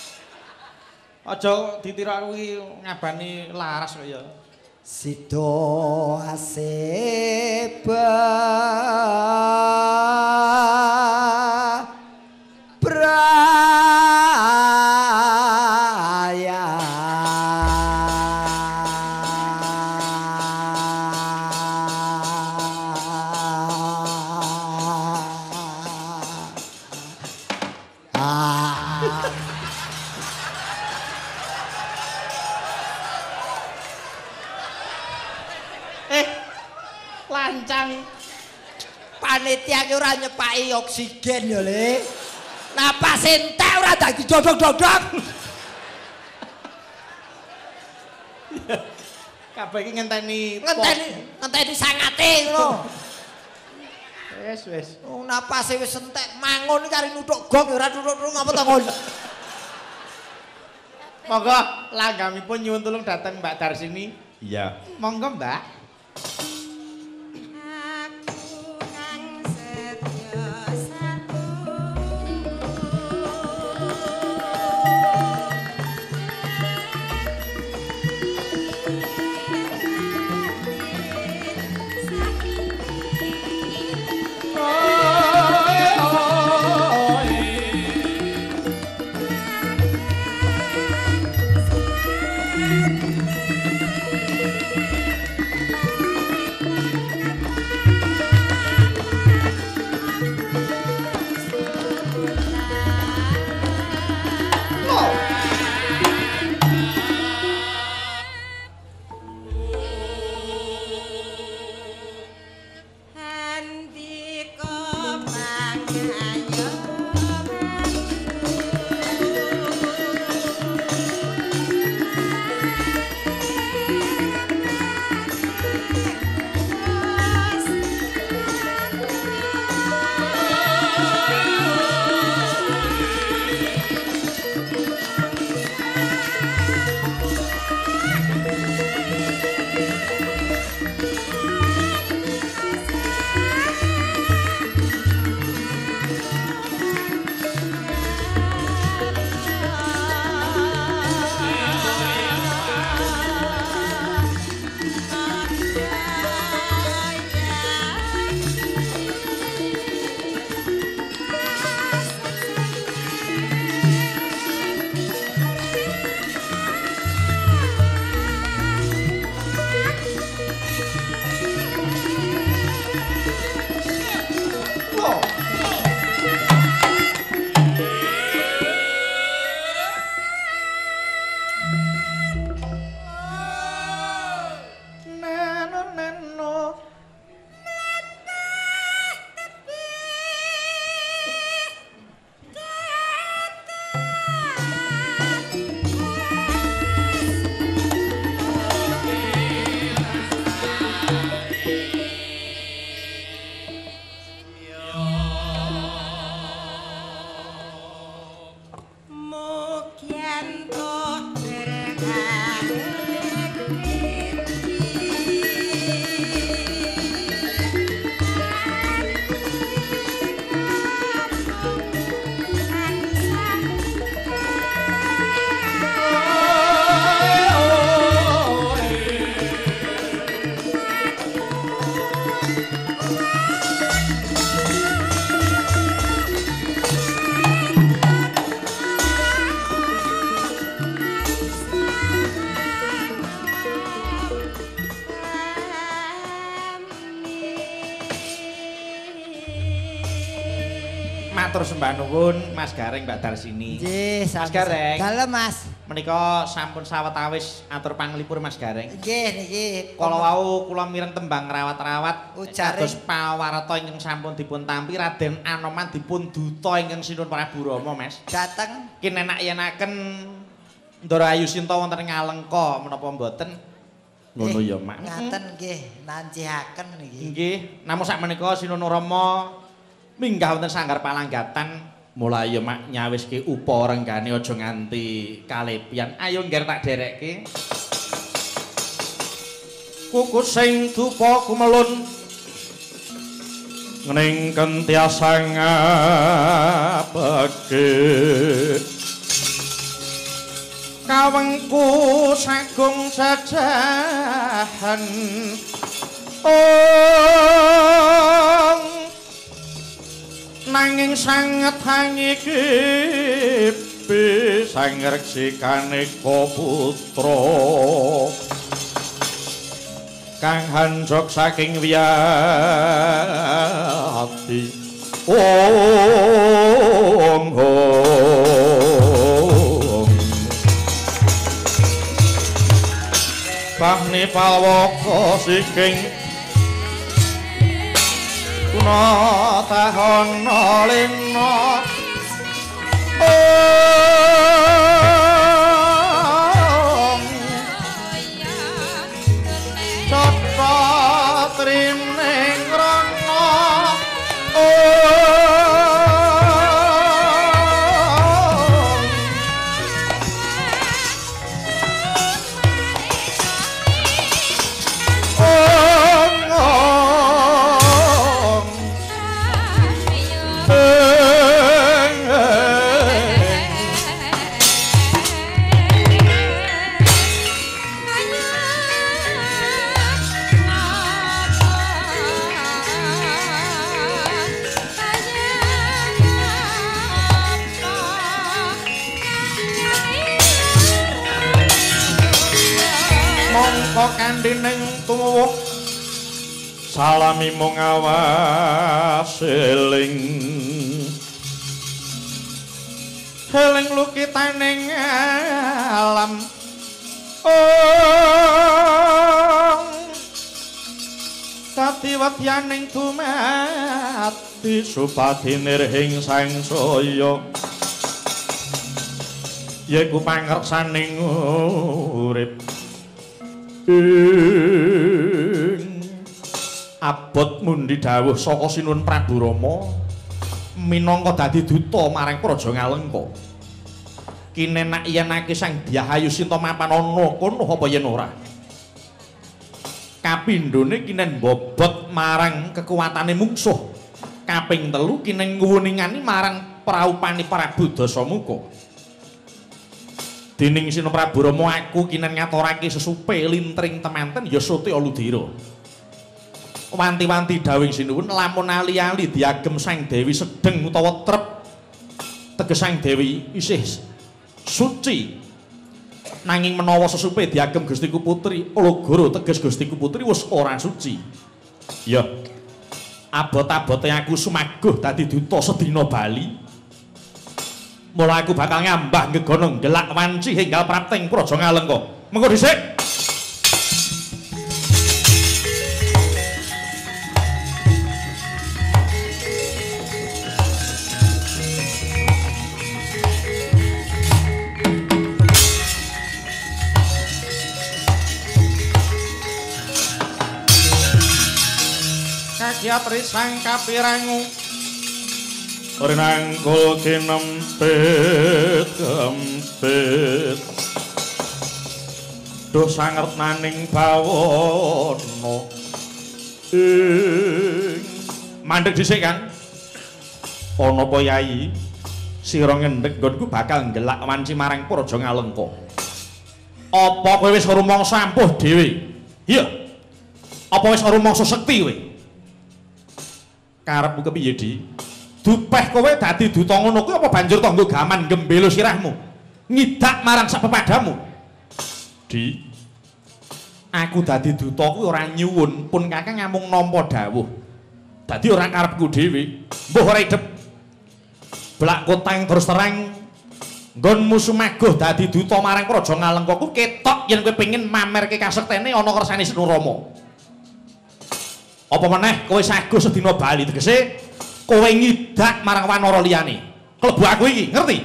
Speaker 1: Aja ditirak kuwi ngabani laras kok ya.
Speaker 4: sido aseba braya ah
Speaker 1: Eh, lancang.
Speaker 4: panitia ki ora nyepaki oksigen ya Le. Napas entek ora dadi dodok-dodok.
Speaker 1: Kabeh iki ngenteni
Speaker 4: Ngenteni ngenteni sangate ngono.
Speaker 1: Wis wis.
Speaker 4: Oh napase wis entek mangun iki kari nuthuk gong ora nuthuk ngapa to ngon.
Speaker 1: Monggo langgamipun nyuwun tulung dhateng Mbak Darsini.
Speaker 3: Iya.
Speaker 1: Monggo Mbak.
Speaker 6: Aku kang setya satu
Speaker 1: Matur sembah nuwun Mas Gareng Mbak Darsini.
Speaker 4: Nggih,
Speaker 1: Mas Gareng.
Speaker 4: Dalem Mas.
Speaker 1: Menika sampun sawetawis atur panglipur Mas Gareng.
Speaker 4: Nggih niki.
Speaker 1: Kala wau kula mireng tembang rawat-rawat
Speaker 4: Ujaring.
Speaker 1: kados pawarta ingkang sampun dipun tampi Raden Anoman dipun duta ingkang Sinuhun Prabu Rama, Mas.
Speaker 4: Dateng
Speaker 1: Kinenak yenaken Ndara Ayu Sinta wonten ing Alengka menapa mboten? Ngono ya, Mak.
Speaker 4: Ngaten nggih, nancihaken niki.
Speaker 1: Nggih, namung sakmenika Sinuhun Rama minggah wonten sanggar palanggatan mulai ya Mak nyawiske upa renggane aja nganti kalebian. Ayo ngger tak derekke. Kukus sing dupa kumelun ngening kentiasang abeke kawengku sagung jajahan ong nanging sanget hangiki sang reksikane putra kang hanjok saking wiyati ong ong bahni palwaka siking kuna tahana lena ong kula kandhining tuwuh salami mung awas eling eling lukitaning alam oh dadi wedyaning dumati supati nirhing sangsaya yaiku pangreksaning urip ing abot mundi dawuh saka Sinuwun Prabu Rama minangka dadi duta marang Praja Ngalengka kinenak yen aki Sang Dyahayu Sinta mapan ana kono apa yen ora kapindhone kinen bobot marang kekuatane mungsuh kaping telu kinen nguwuningani marang praupani Prabu Dasamuka dening Sinuwun Prabu Rama aku kinen ngaturake sesupe lintring temanten ya Sotya Ludira wanti-wanti dawing Sinuwun lamun ali-ali diagem Sang Dewi sedeng utawa trep teges Sang Dewi isih suci nanging menawa sesupe diagem Gustiku Putri Alagara teges Gustiku Putri wis ora suci ya abot-abote aku sumaguh dadi duta sedina bali mula aku bakal ngambah ngegono gelak wanci hinggal prapting Praja Ngalengka mengko dhisik kagiat risang kapirangu rinangkul kinempit kempit duh sangertnaning bawana ing mandheg dhisik kan ana apa Yai sira ngendheg nggonku bakal ngelak wanci marang Praja Ngalengka apa kowe wis rumangsa ampuh dhewe iya apa wis rumangsa sekti kowe karepmu kepiye Di dupeh kowe dadi duta ngono kuwi apa banjur tanggo gaman gembelo sirahmu ngidak marang sak pepadamu Di aku dadi duta kuwi ora nyuwun pun Kakang namung nampa dawuh dadi ora karepku dhewe mbuh ora idep blak kotang terus terang nggonmu sumaguh dadi duta marang Praja Ngalengka ku ketok yen kowe pengin mamerke kasektene ana kersane Sinuwun Rama apa meneh kowe saguh sedina bali tegese kowe ngidak marang wanara liyane klebu aku iki ngerti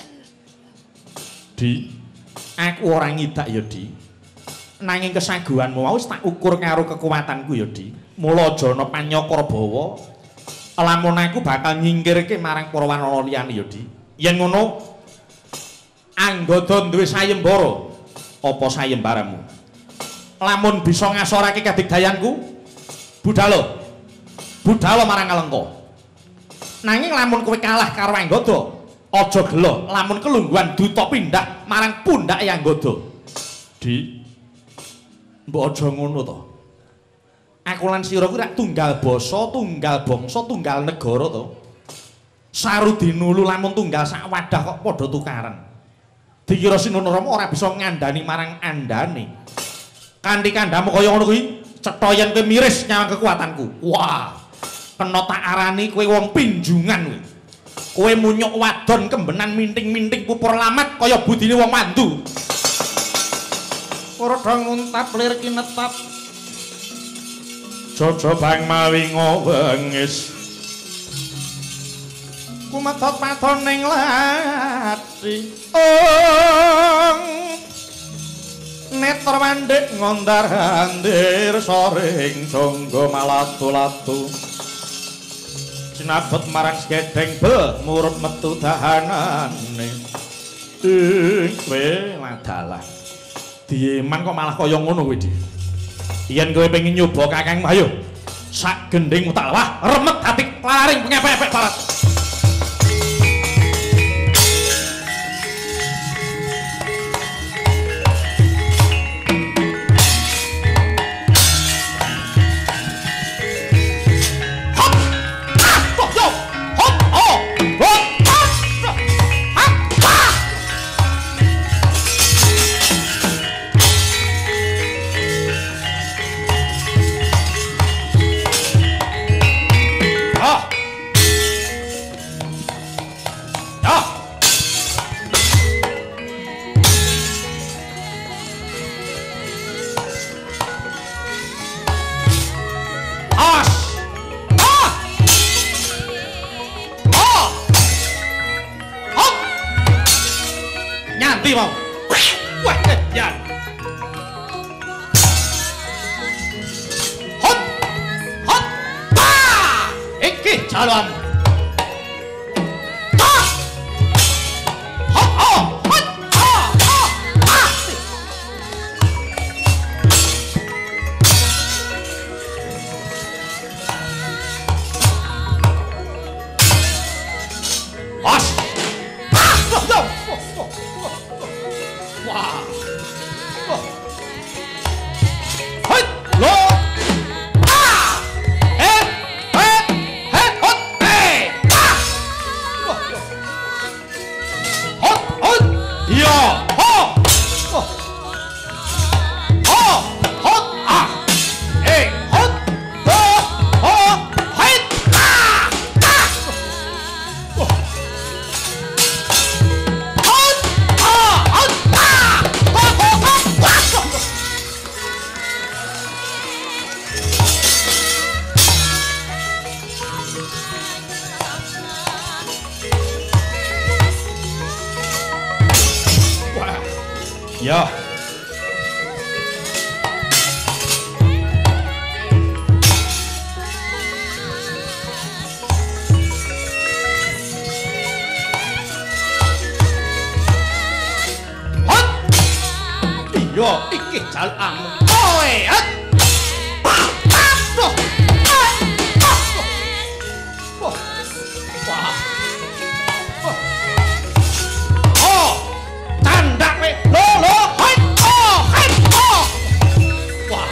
Speaker 1: Di aku ora ngidak ya Di nanging kesaguhanmu mau tak ukur karo kekuatanku ya Di mula aja ana panyakara bawa lamun aku bakal nyingkirke marang para wanara liyane ya Di yen ngono anggota duwe sayembara apa sayembaramu lamun bisa ngasorake kadigdayanku budhalo budhalo marang Ngalengka nanging lamun kowe kalah karo Anggada aja gelo lamun kelungguhan duta pindah marang pundhake Anggada Di mbok aja ngono to aku lan sira kuwi rak tunggal basa tunggal bangsa tunggal negara to sarudinulu lamun tunggal sak wadah kok padha tukaran dikira Sinuwun Rama ora bisa ngandani marang andane kanthi kandhamu kaya ngono kuwi cetha yen kowe miris nyawang kekuatanku wah kena tak arani kowe wong pinjungan kowe kowe munyuk wadon kembenan minting-minting pupur lamat kaya budine wong mandu padha nguntap lir kinetap jojo bang mawinga wengis kumetot patoning lati ong netra mandek ngondar handir soring jonggo malatu-latu sinabet marang segedeng bel murut metu dahanane ing kowe ladalah dieman kok malah kaya ngono kowe Di yen kowe pengen nyoba Kakang ayo sak gending tak wah remet ati laring pengepek-epek barat Mati mau. Wah, ya. Hot. Hot. Pa! Iki jalan. Ta! Hot. Oh, hot. Ah, ah, ah. As. Ah, no, no. Wah. Wah. Hei, lo. Ah. Eh, eh, eh, hot, eh. Ah. Wah. Hot, hot. Iya. Ho. Wah. Ho, hot. Ah. Eh, hot. Ho, ho. Hei. Ah. Ah. Wah. Hot. Ah. Hot. Ah. Ho, ho, ho. Wah. Wah. Ya. Hot. Iya, iki jalanmu. Oe, hot. Ah, ah, loh. Ah, ah, loh. Wah. Wah. Wah. Oh, tandak we. Lo, lo, hai. Oh, hai. Oh. Wah.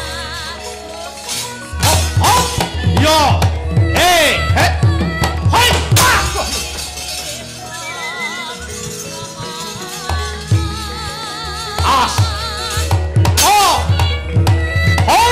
Speaker 1: Oh, oh. Yo. Eh, eh. Hai. Ah. Wah. As. Oh. Oh.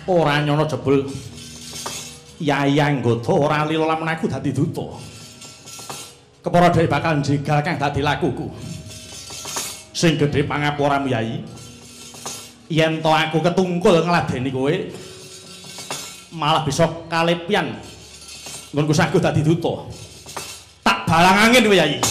Speaker 1: ora nyono jebul Yai Anggota ora lila lamun aku dadi duta. Kepara dhewe bakal jegal kang dadi lakuku. Sing gedhe pangaporamu Yai. Yen to aku ketungkul ngladeni kowe malah bisa kalepian nggonku saged dadi duta. Tak balang angin kowe Yai.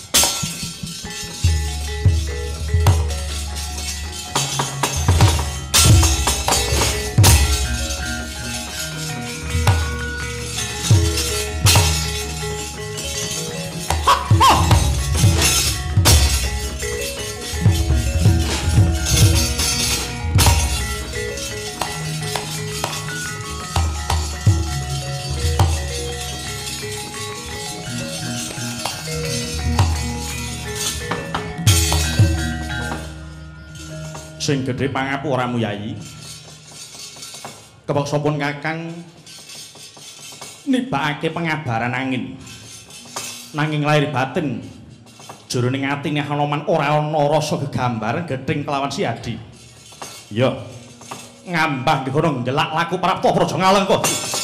Speaker 1: Sing gedhe pangaporamu Yai. Kepeksa pun Kakang nibakake pengabaran angin. Nanging lahir batin jroning atine Hanoman ora ana rasa gegambaran gething kelawan si Adi. Ya. Ngambah dikono ndelak laku Prapta Praja Ngalengka.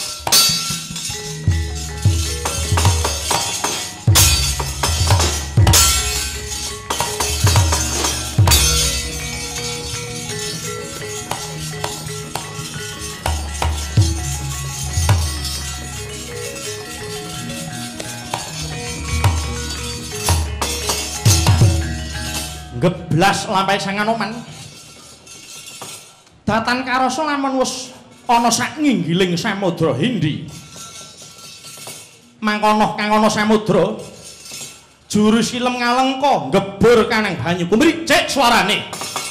Speaker 1: Geblas lampahe Sang Anoman. Datan karasa lamun wis ana sak nginggiling samudra Hindi. Mangkono kang ana samudra juru silem Ngalengka ngebur kanang banyu kumricik swarane.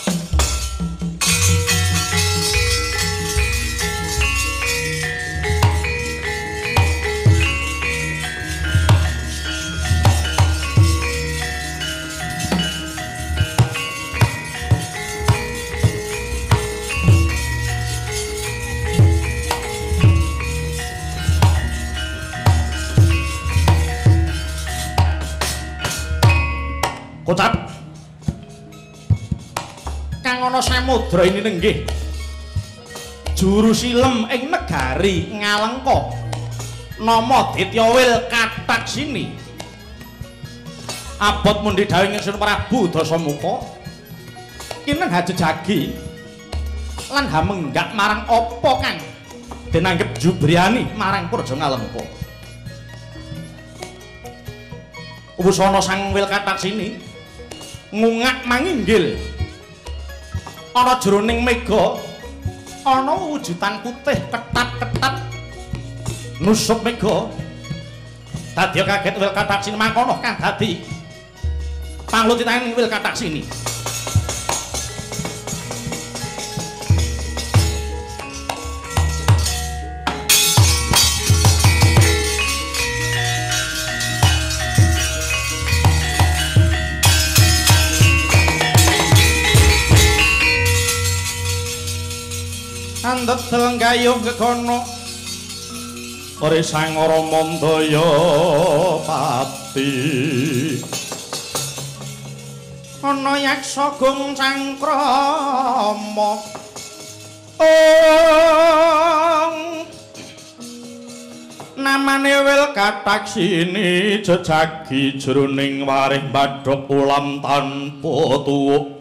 Speaker 1: Kocap kang ana samudra ini nenggih juru silem ing negari Ngalengka nama Dityawil Kataksini abot mundi dawuh ingsun Prabu Dasamuka kineng hajejagi lan hamenggak marang apa kang denanggep jubriani marang Praja Ngalengka. Wusana Sang Wil Kataksini ngungak manginggil ana jroning mega ana wujudan putih ketat-ketat nusup mega dadi kaget Wil Kataksini mangkono kang dadi panglutitan Wil Kataksini. Andhet telenggayo kekono ore sang ora mandaya pati ana yaksa gung cangkrama ong namane Wil Kataksini jejagi jroning warih badhok ulam tanpa tuwuk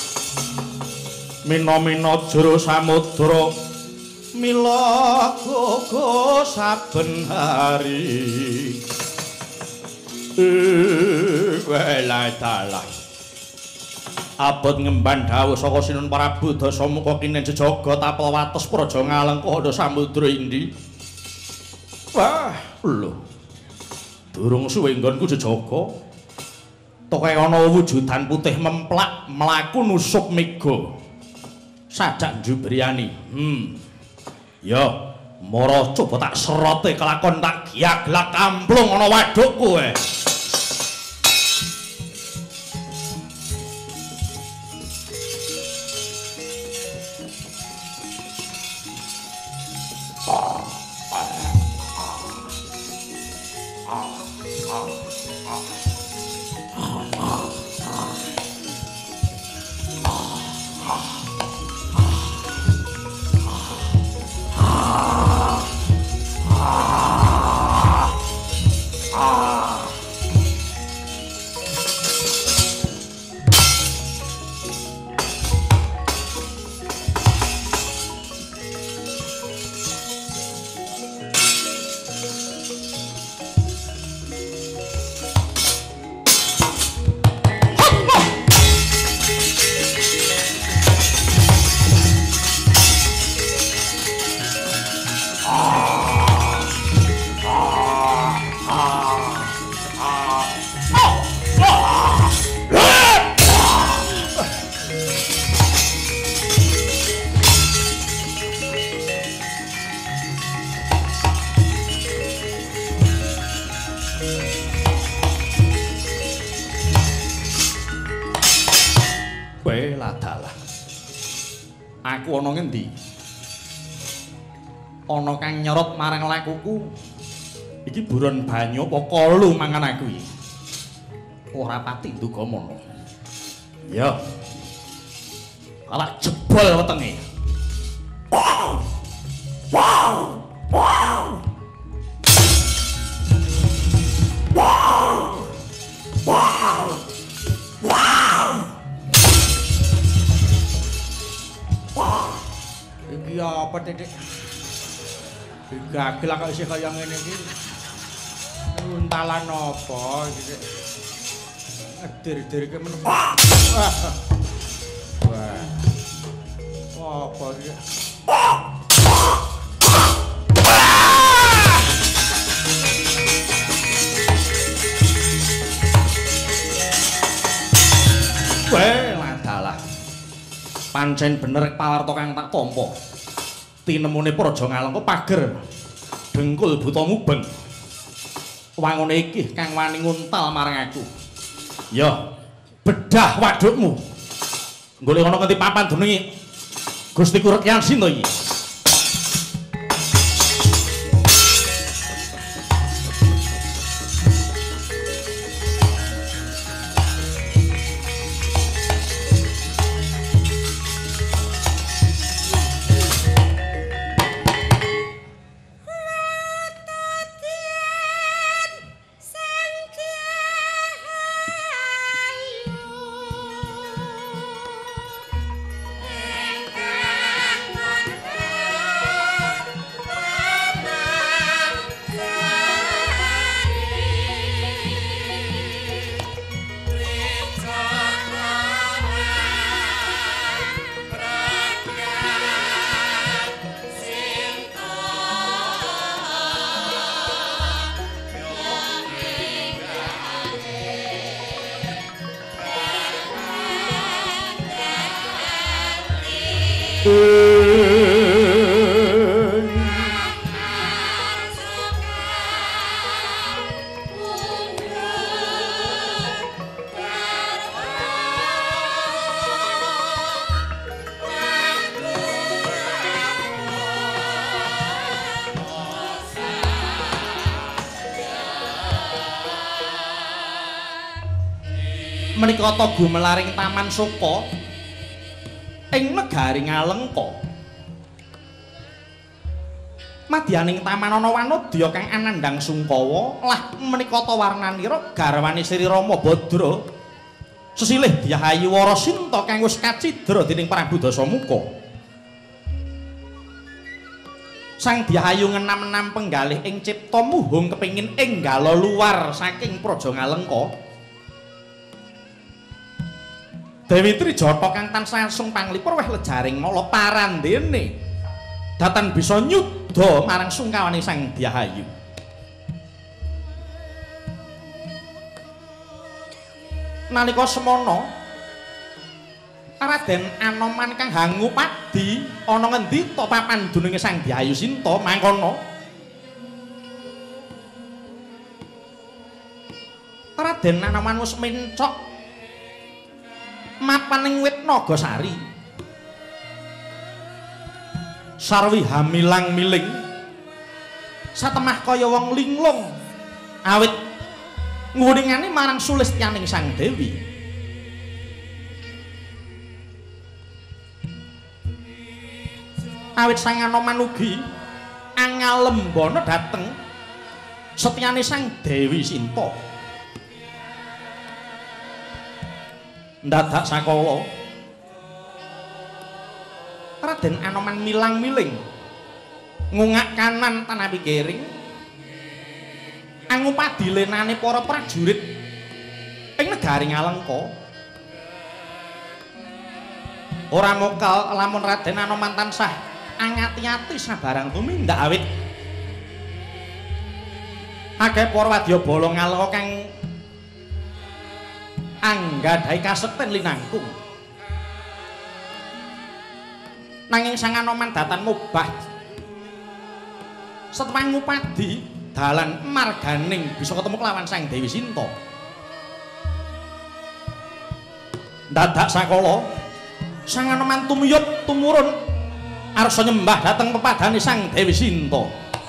Speaker 1: mina-mina jero samudra mila gogo saben hari wela dalah abot ngemban dawuh saka Sinun Prabu Dasamuka kinen jejaga tapel wates Praja Ngalengka ana samudra Indi. Wah lho durung suwe nggonku jejaga toke ana wujudan putih memplak mlaku nusup mega sajak jubriani. Hmm. Ya, mara coba tak serote kelakon tak giaglak kamplung ana waduk kowe. Wadalah. Aku ana ngendi? Ana kang nyorot marang lakuku. Iki buron banyu apa kalu mangan aku iki? Ora pati nduga mono. Ya. Ala jebol wetenge. Wow. Wow. Wow. Wow. Wow. Wow. Wow. Iki apa Titik? Gagel kok isih kaya ngene iki. Untalan apa iki? Ngedir-dirke men. Wah. Wah. Apa iki? Weh, ladalah. Pancen bener pawarta kang tak tampa. Tinemune Praja Ngalengka pager dengkul buta mubeng. Wangune iki kang wani nguntal marang aku. Ya, bedah wadukmu. Golek ana ngendi papan dununge Gustiku Rekyan Sinta iki. Menika ta gumelaring Taman Soka ing negari Ngalengka. Madyaning taman ana wanodya kang anandang sungkawa, lah menika ta warnanira garwane Sri Rama Badra. Sesilih Dyahayu Warasinta kang wis kacidra dening Prabu Dasamuka. Sang Dyahayu ngenam-enam penggalih ing cipta muhung kepingin enggala luar saking Praja Ngalengka. Dewi Trijata kang tansah sung panglipur weh lejaring mala parandene datan bisa nyuda marang sungkawane Sang Dyahayu. Nalika semana Raden Anoman kang hangu padi ana ngendi to papan dununge Sang Dyahayu Sinta mangkono. Raden Anoman wis mencok mapaning wit Nagasari. Sarwi hamilang miling satemah kaya wong linglung awit nguringane marang Sulistyaning Sang Dewi. Awit Sang Anoman ugi angalembana dhateng setyane Sang Dewi Sinta. Ndadak sakala Raden Anoman milang-miling ngungak kanan tanapi kering angupadi lenane para prajurit ing negari Ngalengka. Ora mokal lamun Raden Anoman tansah angati-ati sabarang tumindak awit akeh para wadyabala Ngalengka kang anggadhahi kasekten linangkung. Nanging Sang Anoman datan mubah setemang ngupadi dalan marganing bisa ketemu kelawan Sang Dewi Sinta. Dadak sakala Sang Anoman tumuyup tumurun arsa nyembah dhateng pepadane Sang Dewi Sinta.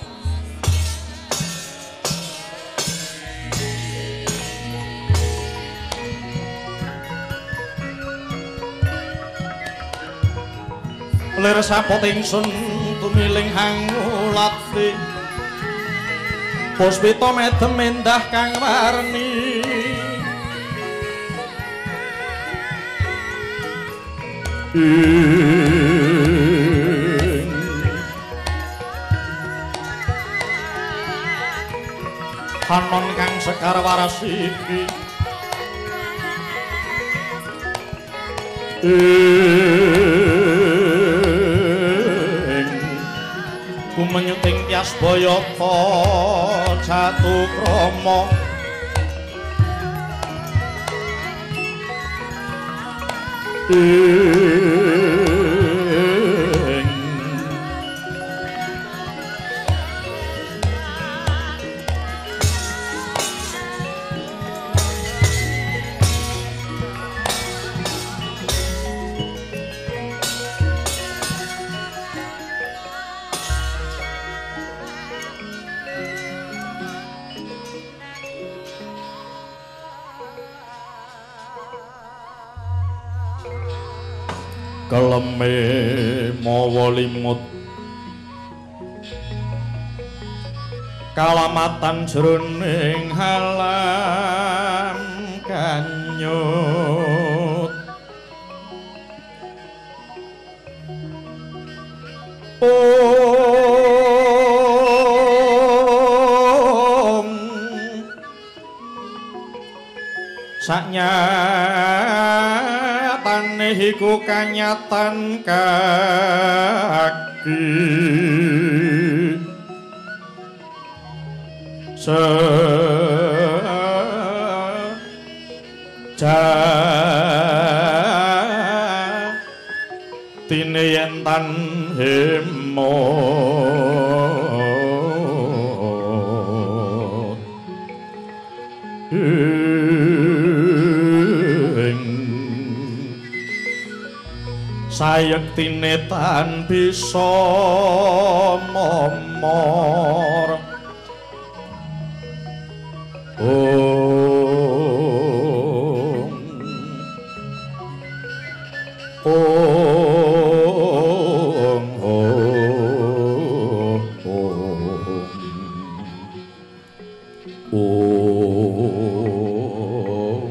Speaker 1: Lir sapot ingsun tumiling hangulati puspita medem endah kang warni Hanon kang sekar waras iki kumenyuting tias boyata jatuh kromo keleme mawa limut kalamatan jroning halam kanyut om saknya iku kanyatan kaki se jatine yen tan hemo sayektine tan bisa momor oh oh oh oh oh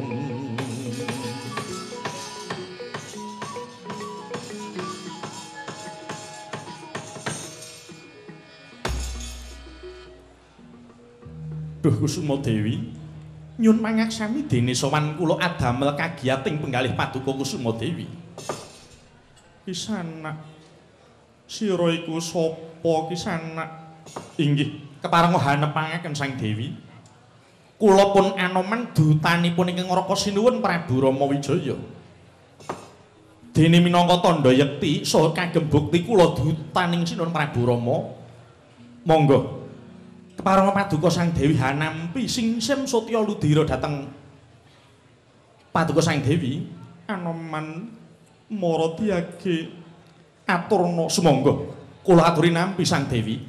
Speaker 1: Duh Kusuma Dewi, nyun mangaksami dene sowan kula adamel kagiyating penggalih paduka Kusuma Dewi. Kisanak sira iku sapa Kisanak? Inggih, kepareng hanepangaken Sang Dewi. Kula pun Anoman dutanipun ingkang Raka Sinuwun Prabu Rama Wijaya. Dene minangka tandha yekti saha kagem bukti kula dutaning Sinuwun Prabu Rama. Monggo kepareng paduka Sang Dewi hanampi singsim Sotya Ludira dhateng paduka Sang Dewi Anoman Maradyage aturna sumangga kula aturi nampi Sang Dewi.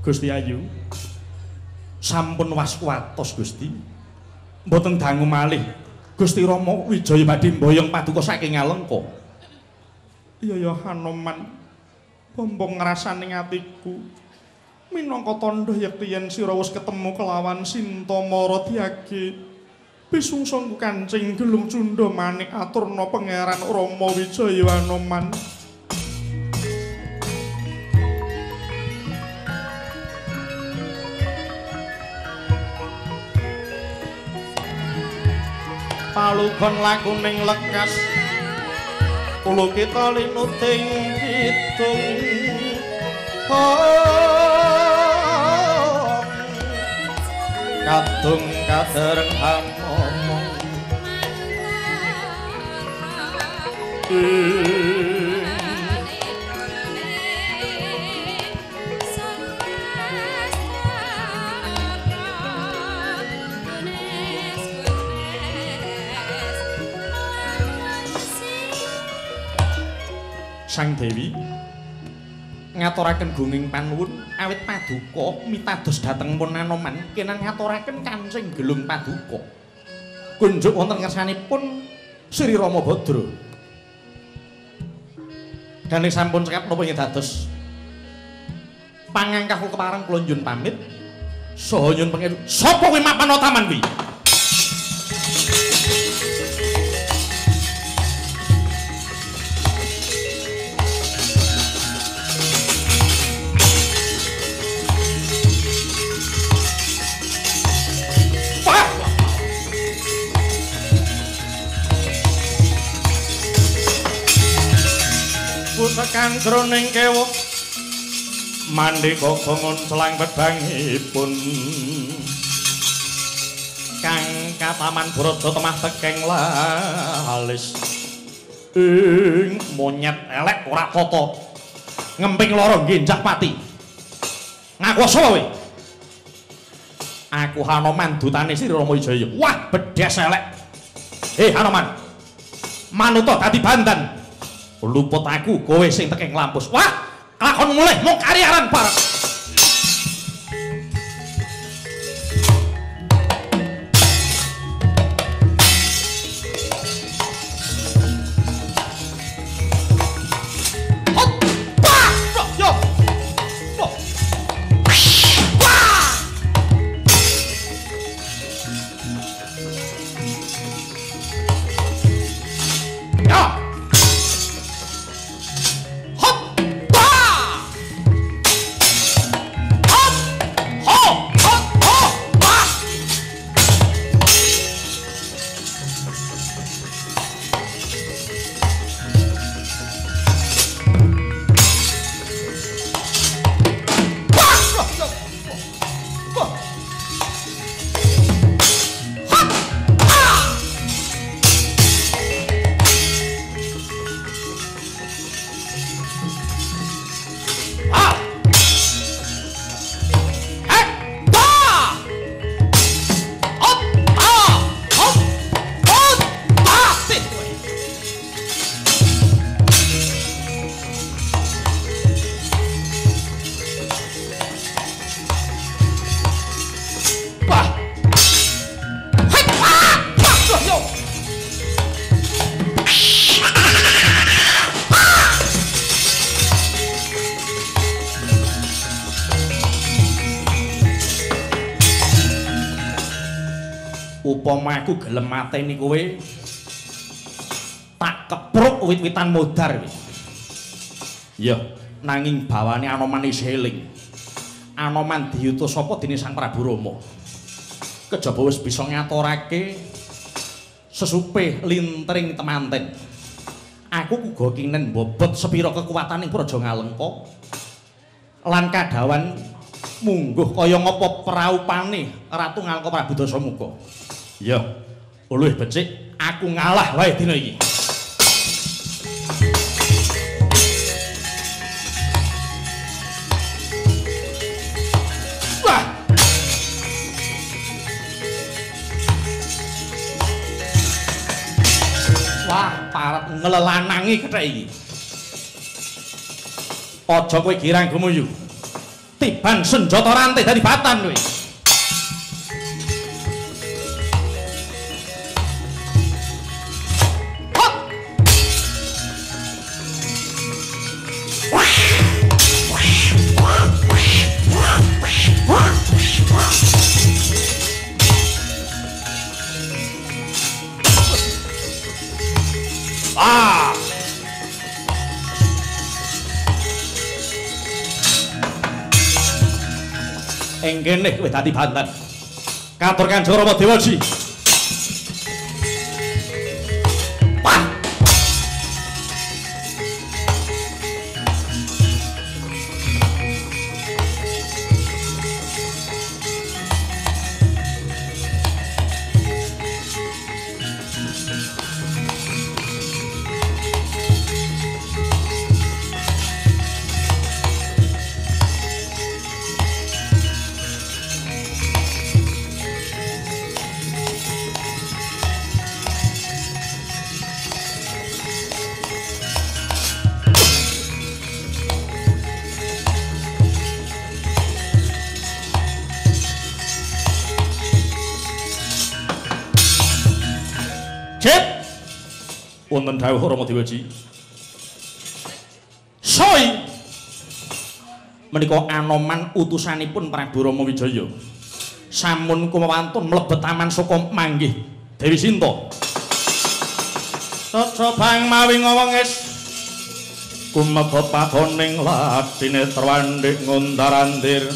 Speaker 1: Gusti Ayu. Sampun waskuwatos Gusti. Mboten dangu malih. Gusti Rama Wijaya badhe mboyong paduka saking Alengka. Iya ya Hanoman. Bombong ngrasani atiku. Minangka tandha yekti yen sira wis ketemu kelawan Sinta Maradyagi. Pisungsungku Kancing Gelung Cunda Manik aturna Pangeran Rama Wijaya Hanoman. Palugon lakuning lekas ulu kita linuting kidung oh kadung kadereng hamomong Sang Dewi ngaturaken gunging panuwun awit paduka mitados dhateng pun Anoman kenan ngaturaken Kancing Gelung Paduka kunjuk wonten ngersanipun Sri Rama Badra dene sampun cekap napa ing dados pangangkah kepareng kula nyuwun pamit saha nyuwun pangestu sapa kuwi mapan taman kuwi Pusakan jroning kewok mandika gongon selang pedangipun kang kataman Brada temah tekeng lalis ing monyet elek ora tata ngemping lara ngenjak pati ngaku sapa kowe aku Hanoman dutane Sri Rama Wijaya wah bedes elek eh Hanoman manuta dadi bandan luput aku kowe sing tekeng lampus wah lakon mulih mung karyaran bareng upama aku gelem mateni kowe tak kepruk wit-witan modar kowe ya nanging bawane Anoman isih eling Anoman diutus sapa dening Sang Prabu Rama kejaba wis bisa ngaturake sesupe lintring temanten aku uga kinen bobot sepira kekuwataning Praja Ngalengka lan kadawan mungguh kaya ngapa praupane Ratu Ngalengka Prabu Dasamuka ya luwih becik aku ngalah wae dina iki wah wah parep nglelanangi kethek iki aja kowe girang gumuyu tiban senjata rantai dadi batan kowe. Ah! Ing kene kowe dadi banten. Katur Kanjeng Rama Dewaji. Wah! Wonten dawuh Rama Dewaji. Soi menika Anoman utusanipun Prabu Rama Wijaya. Sampun kumawantun mlebet taman saka manggih Dewi Sinta. Sacobang mawi ngowengis kumebot padoning latine trwandik ngundarandir.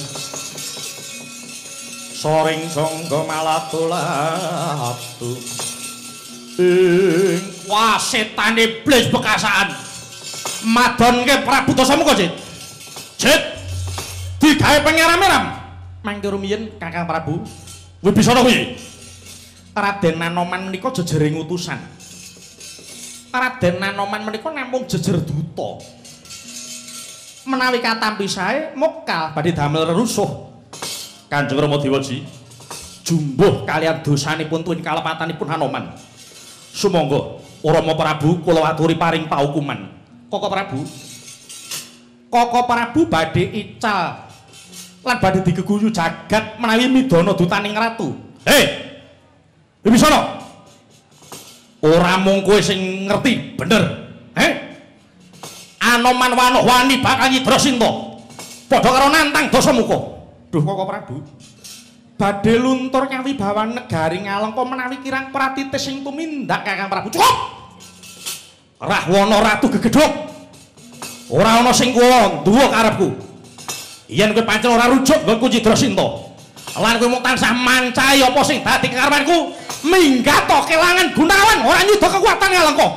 Speaker 1: Soring sangga malatulatu. Ing wah setan iblis bekasaan madonke Prabu Dasamuka Cit. Cit digawe pengeram-eram mangke rumiyin Kakang Prabu Wibisana kuwi Raden Anoman menika jejering utusan. Raden Anoman menika namung jejer duta. Menawi katampi sae mokal badhe damel rerusuh Kanjeng Rama Dewaji jumbuh kalian dosanipun tuwin kalepatanipun Anoman. Sumangga Rama Prabu kula aturi paring paukuman. Koko Prabu. Koko Prabu badhe ical lan badhe digeguyu jagat menawi midana dutaning ratu. Hei. Wibisana. Ora mung kowe sing ngerti bener. Heh. Anoman wanuh wani bakal nyidra Sinta. Padha karo nantang Dasamuka. Duh Koko Prabu. Badhe luntur kawibawan negari Ngalengka menawi kirang pratitis sing tumindak Kakang Prabu. Cukup. Rahwana Ratu gegedhuk. Ora ana sing kuwa nduwa karepku. Yen kowe pancen ora rujuk nggonku Cidra Sinta. Lan kowe mung tansah mancai apa sing dadi kekarepanku, minggat to kelangan Gunawan ora nyuda kekuatan Ngalengka.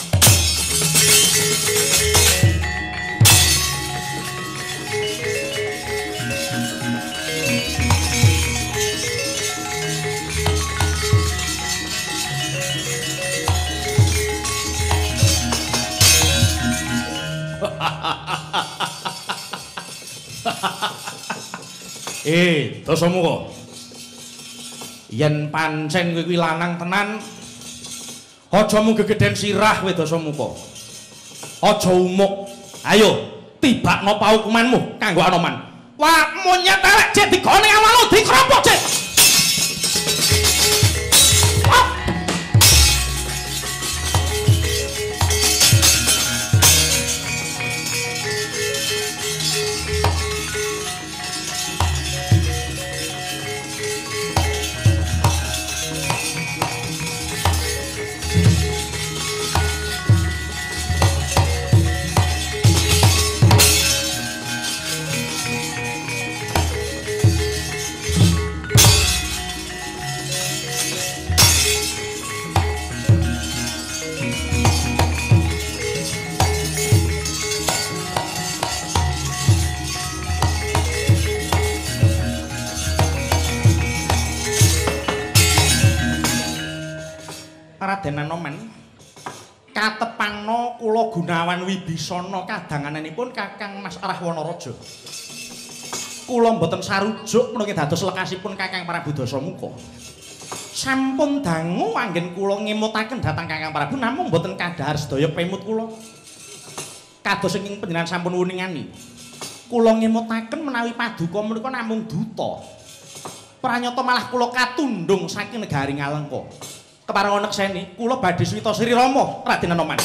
Speaker 1: Eh, Dasamuka. Yen pancen kowe kuwi lanang tenan, aja mung gegeden sirah kowe Dasamuka. Aja umuk. Ayo, tibakno paukumanmu kanggo Anoman. Wah, monyet elek cek digone awakmu dikropok cek. Raden Anoman katepangno kula Gunawan Wibisana kadangananipun Kakang Mas Rahwana Raja. Kula mboten sarujuk menawi dados lekasipun Kakang Prabu Dasamuka. Sampun dangu anggen kula ngemutaken dhateng Kakang Prabu namung mboten kadhahar sedaya pemut kula. Kados ingkang panjenengan sampun wuningani. kula ngemutaken menawi paduka menika namung duta. Pranyata malah kula katundung saking negari Ngalengka. Keparenga nekseni kula badhe swita Sri Rama Raden Anoman.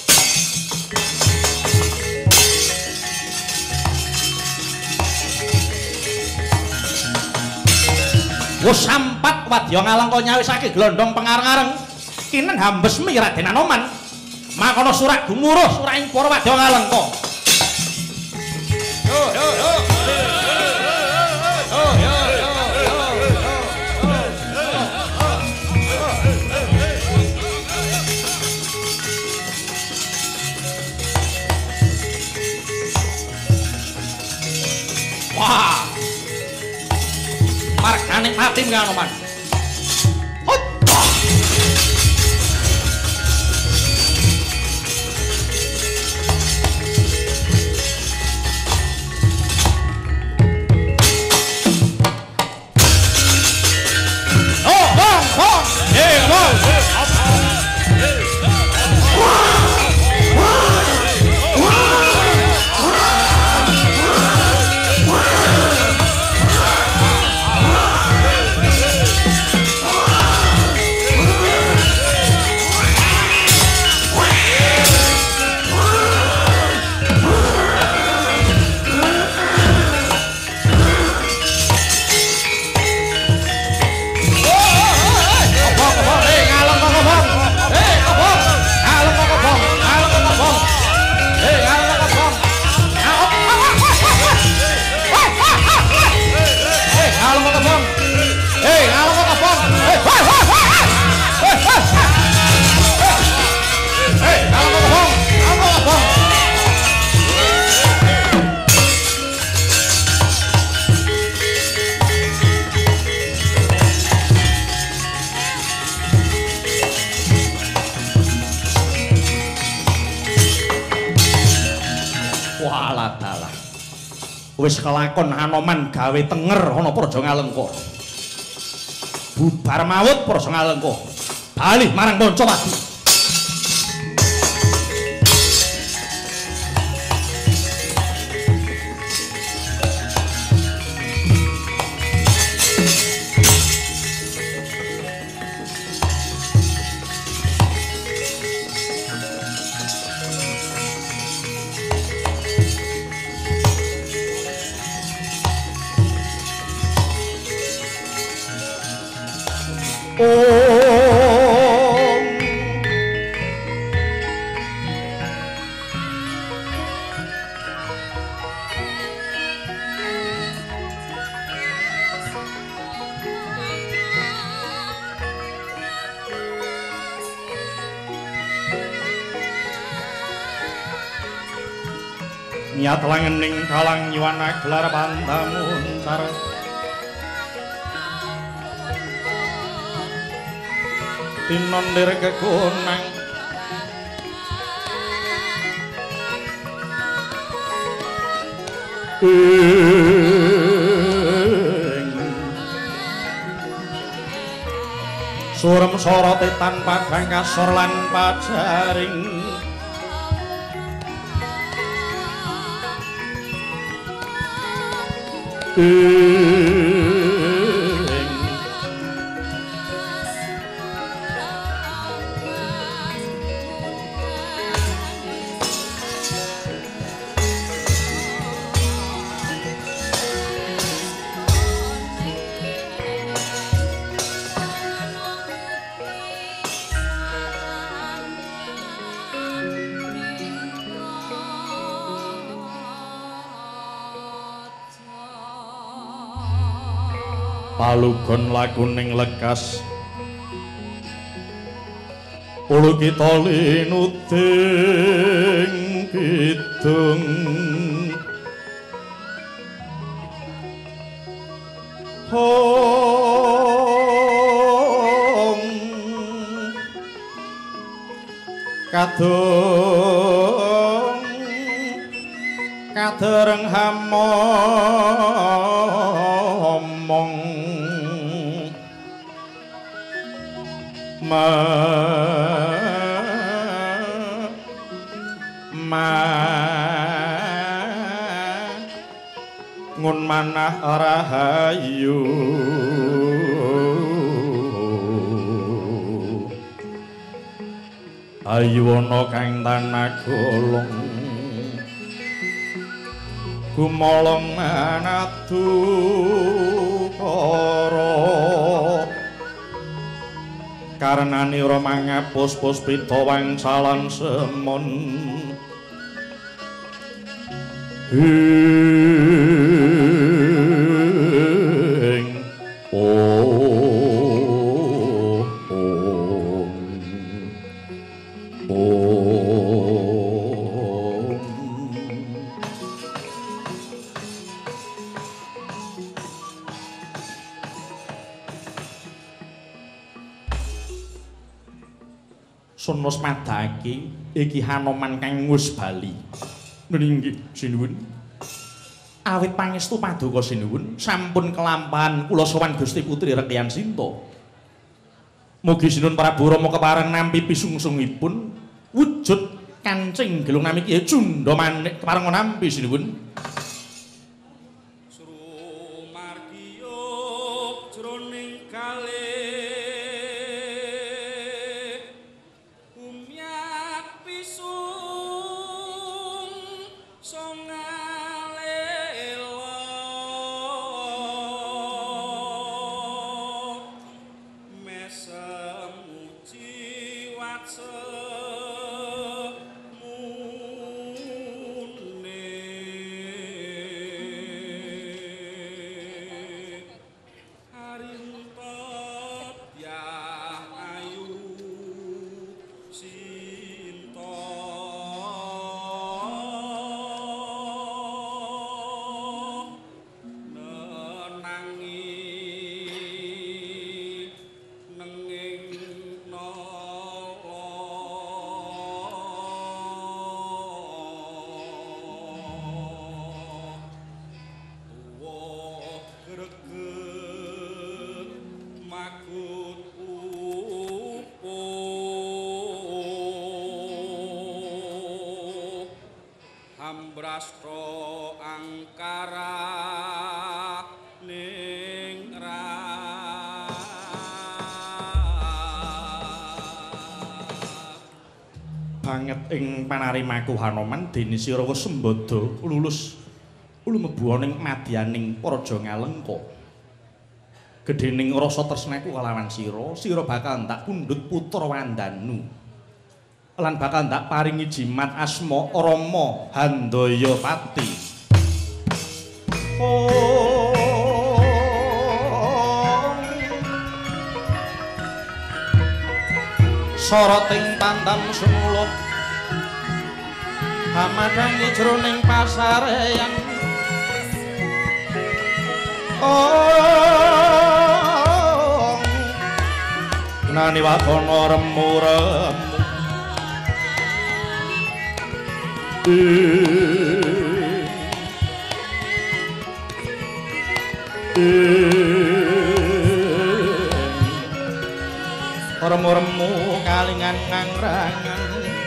Speaker 1: Wis sampat wadya Ngalengka nyawisake glondhong pengareng-areng kinen hambesmi Raden Anoman. Makono surak gumuruh suraing para wadya Ngalengka. Yo yo yo. Yo yo yo. Wah. Margane Patim Anoman. Wis kelakon Anoman gawe tenger ana Praja Ngalengka. Bubar maut Praja Ngalengka. Bali marang Pancawati. Nyat langening kalang nyuwana gelar pandamuncar tinondir kekunang surem sorote tanpa kasor lan pajaring palugon lakuning lekas ulu kita linuding kidung hong kadung kadereng hamomong ma ma nuwun manah rahayu ayu ana kang tanah golong gumolong manatu para karenane ora mangapus puspita wangsalan semon ing oh oh oh Sunos madhaki iki Hanoman kang ngus bali. Nggih sinuwun. Awit pangestu paduka sinuwun sampun kelampahan kula sowan Gusti Putri Rekyan Sinta. Mugi sinuwun Prabu Rama kepareng nampi pisungsungipun wujud kancing gelung nami Kyai Junda manik kepareng nampi sinuwun.
Speaker 8: Ambrastro angkara ning
Speaker 1: banget ing panarimaku Hanoman dene sira wis sembada lulus lumebu ning madyaning Praja Ngalengka. Gedhening rasa tresnaku kalawan sira, sira bakal tak pundhut putra Wandanu. Lan bakal ndak paringi jimat asma Rama Handayapati. Oh soroting tandam sumuluh hamadangi jroning pasareyan. Oh nani wadana remu-remu remu-remu kalingan ngangrangan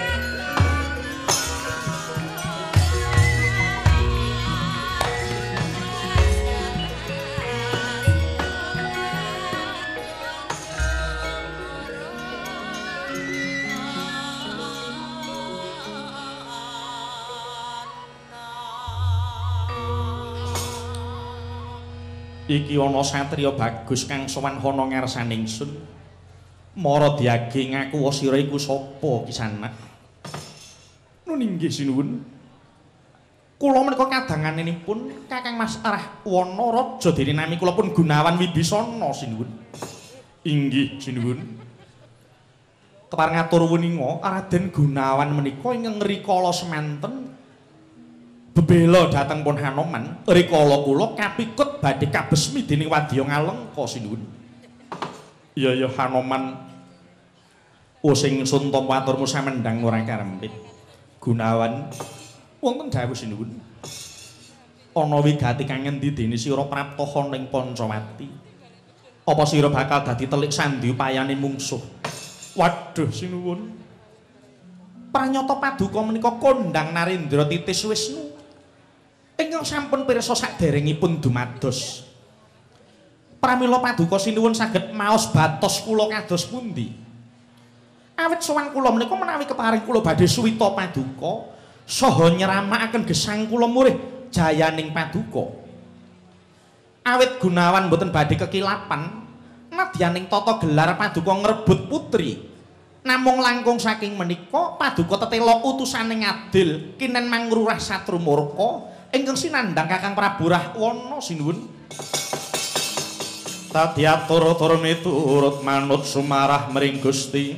Speaker 1: iki ana satriya bagus kang sowan ana ngarsaning ingsun. Mara diage ngaku sira iku sapa Kisanak? Nun inggih sinuwun. Kula menika kadanganipun Kakang Mas Rahwana raja dene nami kula pun Gunawan Wibisana sinuwun. Inggih sinuwun. Kepareng atur wuninga Raden Gunawan menika ing ngrikala semanten bebela dhateng pun Hanoman rikala kula kapikut badhe kabesmi dening Wadya Ngalengka sinuwun. Iya ya Hanoman o sing sun tampa aturmu samendhang ora karempit. Gunawan wonten dawuh sinuwun. Ana wigati kang ngendi dene sira praptaha ning Pancawati. Apa sira bakal dadi telik sandi upayane mungsuh? Waduh sinuwun. Pranyata paduka menika kondhang Narendra Titis Wisnu. ingkang sampun pirsa saderengipun dumados pramila paduka sinuwun saged maos batos kula kados pundi awit sowan kula menika menawi keparing kula badhe suwita paduka saha nyeramakaken gesang kula murih jayaning paduka awit Gunawan boten badhe kekilapan nadyaning tata gelar paduka ngrebut putri namung langkung saking menika paduka tetela utusaning adil kinen mangrurah satrumurka ingkang sinandhang Kakang Prabu Rahwana sinuwun tadyatur-tur miturut manut sumarah mring Gusti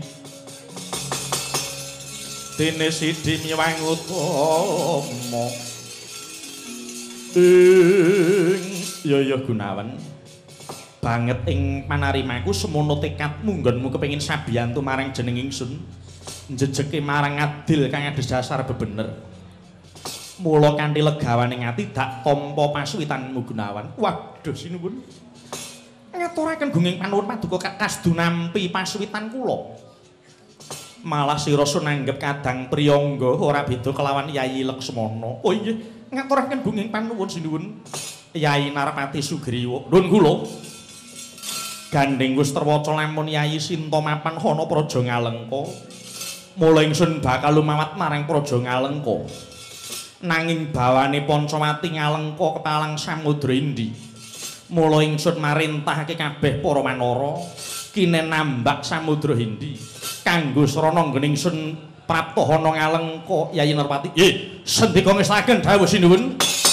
Speaker 1: dene sidi miwang utama ing ya ya Gunawan banget ing panarimaku semono tekadmu nggonmu kepengin sabiyantu marang jeneng ingsun njejeke marang adil kang ades dasar bebener mula kanthi legawaning ati dak tampa pasuwitanmu Gunawan waduh sinuwun ngaturaken gunging panuwun paduka kasdu nampi pasuwitan kula malah sira nanggep kadang priyangga ora beda kelawan Yayi Laksmana oh iya ngaturaken gunging panuwun sinuwun Yayi Narpati Sugriwa nuwun kula gandeng wis terwaca lamun Yayi Sinta mapan ana Praja Ngalengka mula ingsun bakal lumawat marang Praja Ngalengka nanging bawane Pancawati Ngalengka kepalang samudra Indi mula ingsun marintahake kabeh para wanara kinen nambak samudra Hindi kanggo srana nggen ingsun prapta ana Ngalengka Yayi Narpati nggih sendika ngestaken dawuh sinuwun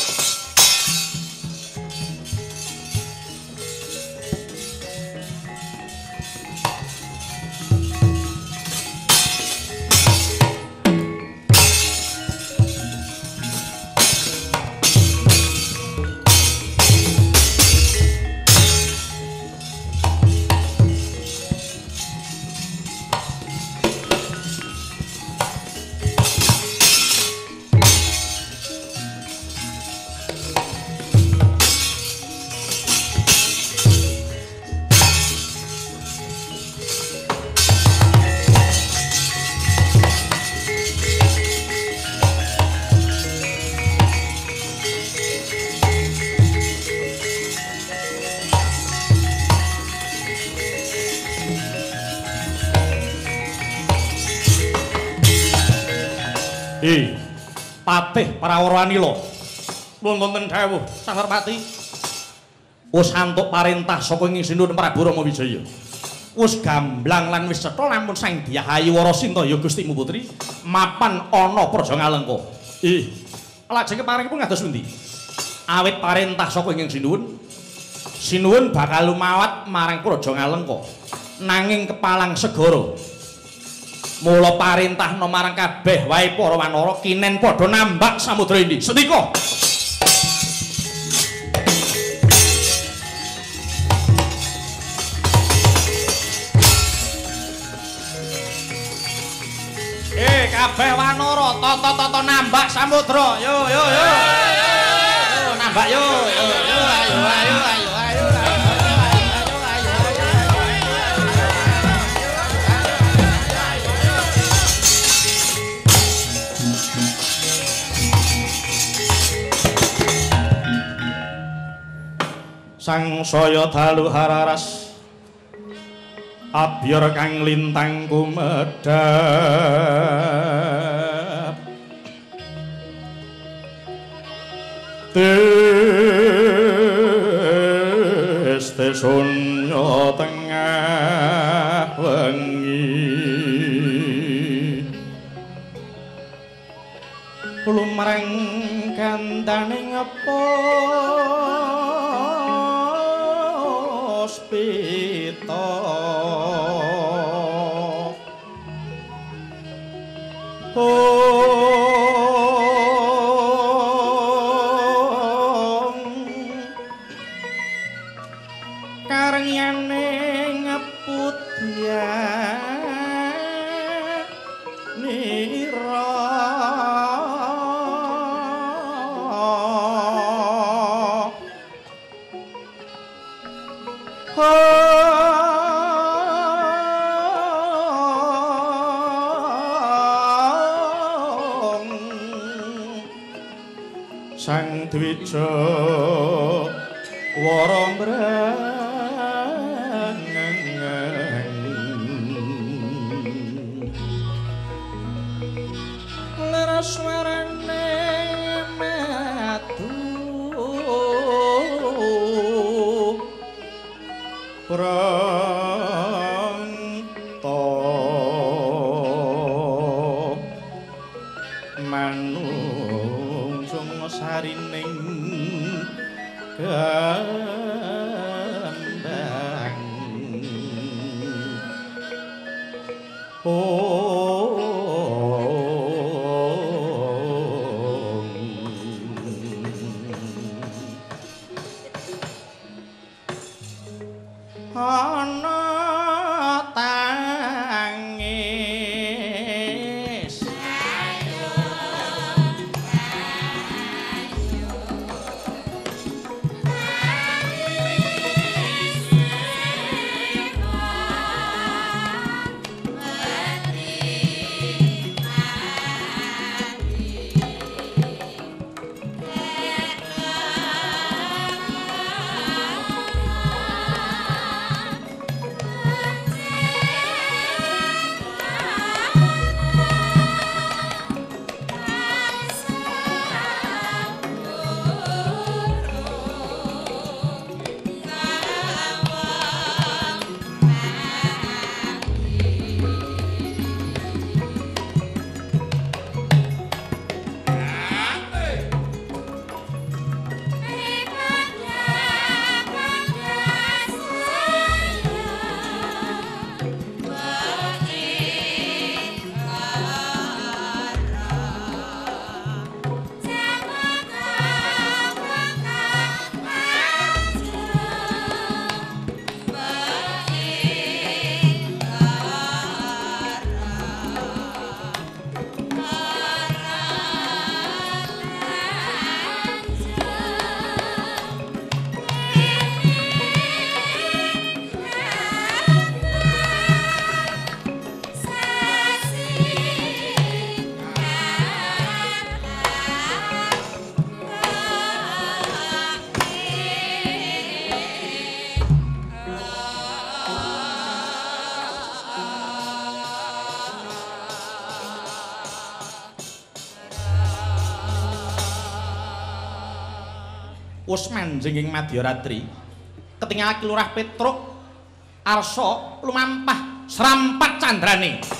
Speaker 1: Eh, Patih Prawaranila. Wonten dawuh Sang Narpati. Wis antuk parentah saka ing Sinuwun Prabu Rama Wijaya. Wis gamblang lan wis cetha lamun Sang Dyah Warasinta ya Gustimu putri mapan ana Praja Ngalengka. Eh, lajeng keparingipun ngados pundi? Awit parentah saka ing Sinuwun, Sinuwun bakal lumawat marang Praja Ngalengka. Nanging kepalang segara mula parentahna marang kabeh wae para wanara kinen padha nambak samudra Indi. Sendika. Eh kabeh wanara tata-tata nambak samudra. Yo yo yo. Nambak yo yo yo ayo ayo ayo. Sang saya dalu hararas abyor kang lintang kumedhap tes tesunya tengah wengi lumreng kandaning apa Pita Om karyane ngeput ya nira Sang Dwija Warambrangen swarane metu pranto manungsung sarining gandang oh ana tangis wis manjing ing Madyaratri ketingal Ki Lurah Petruk arsa lumampah srampat candrane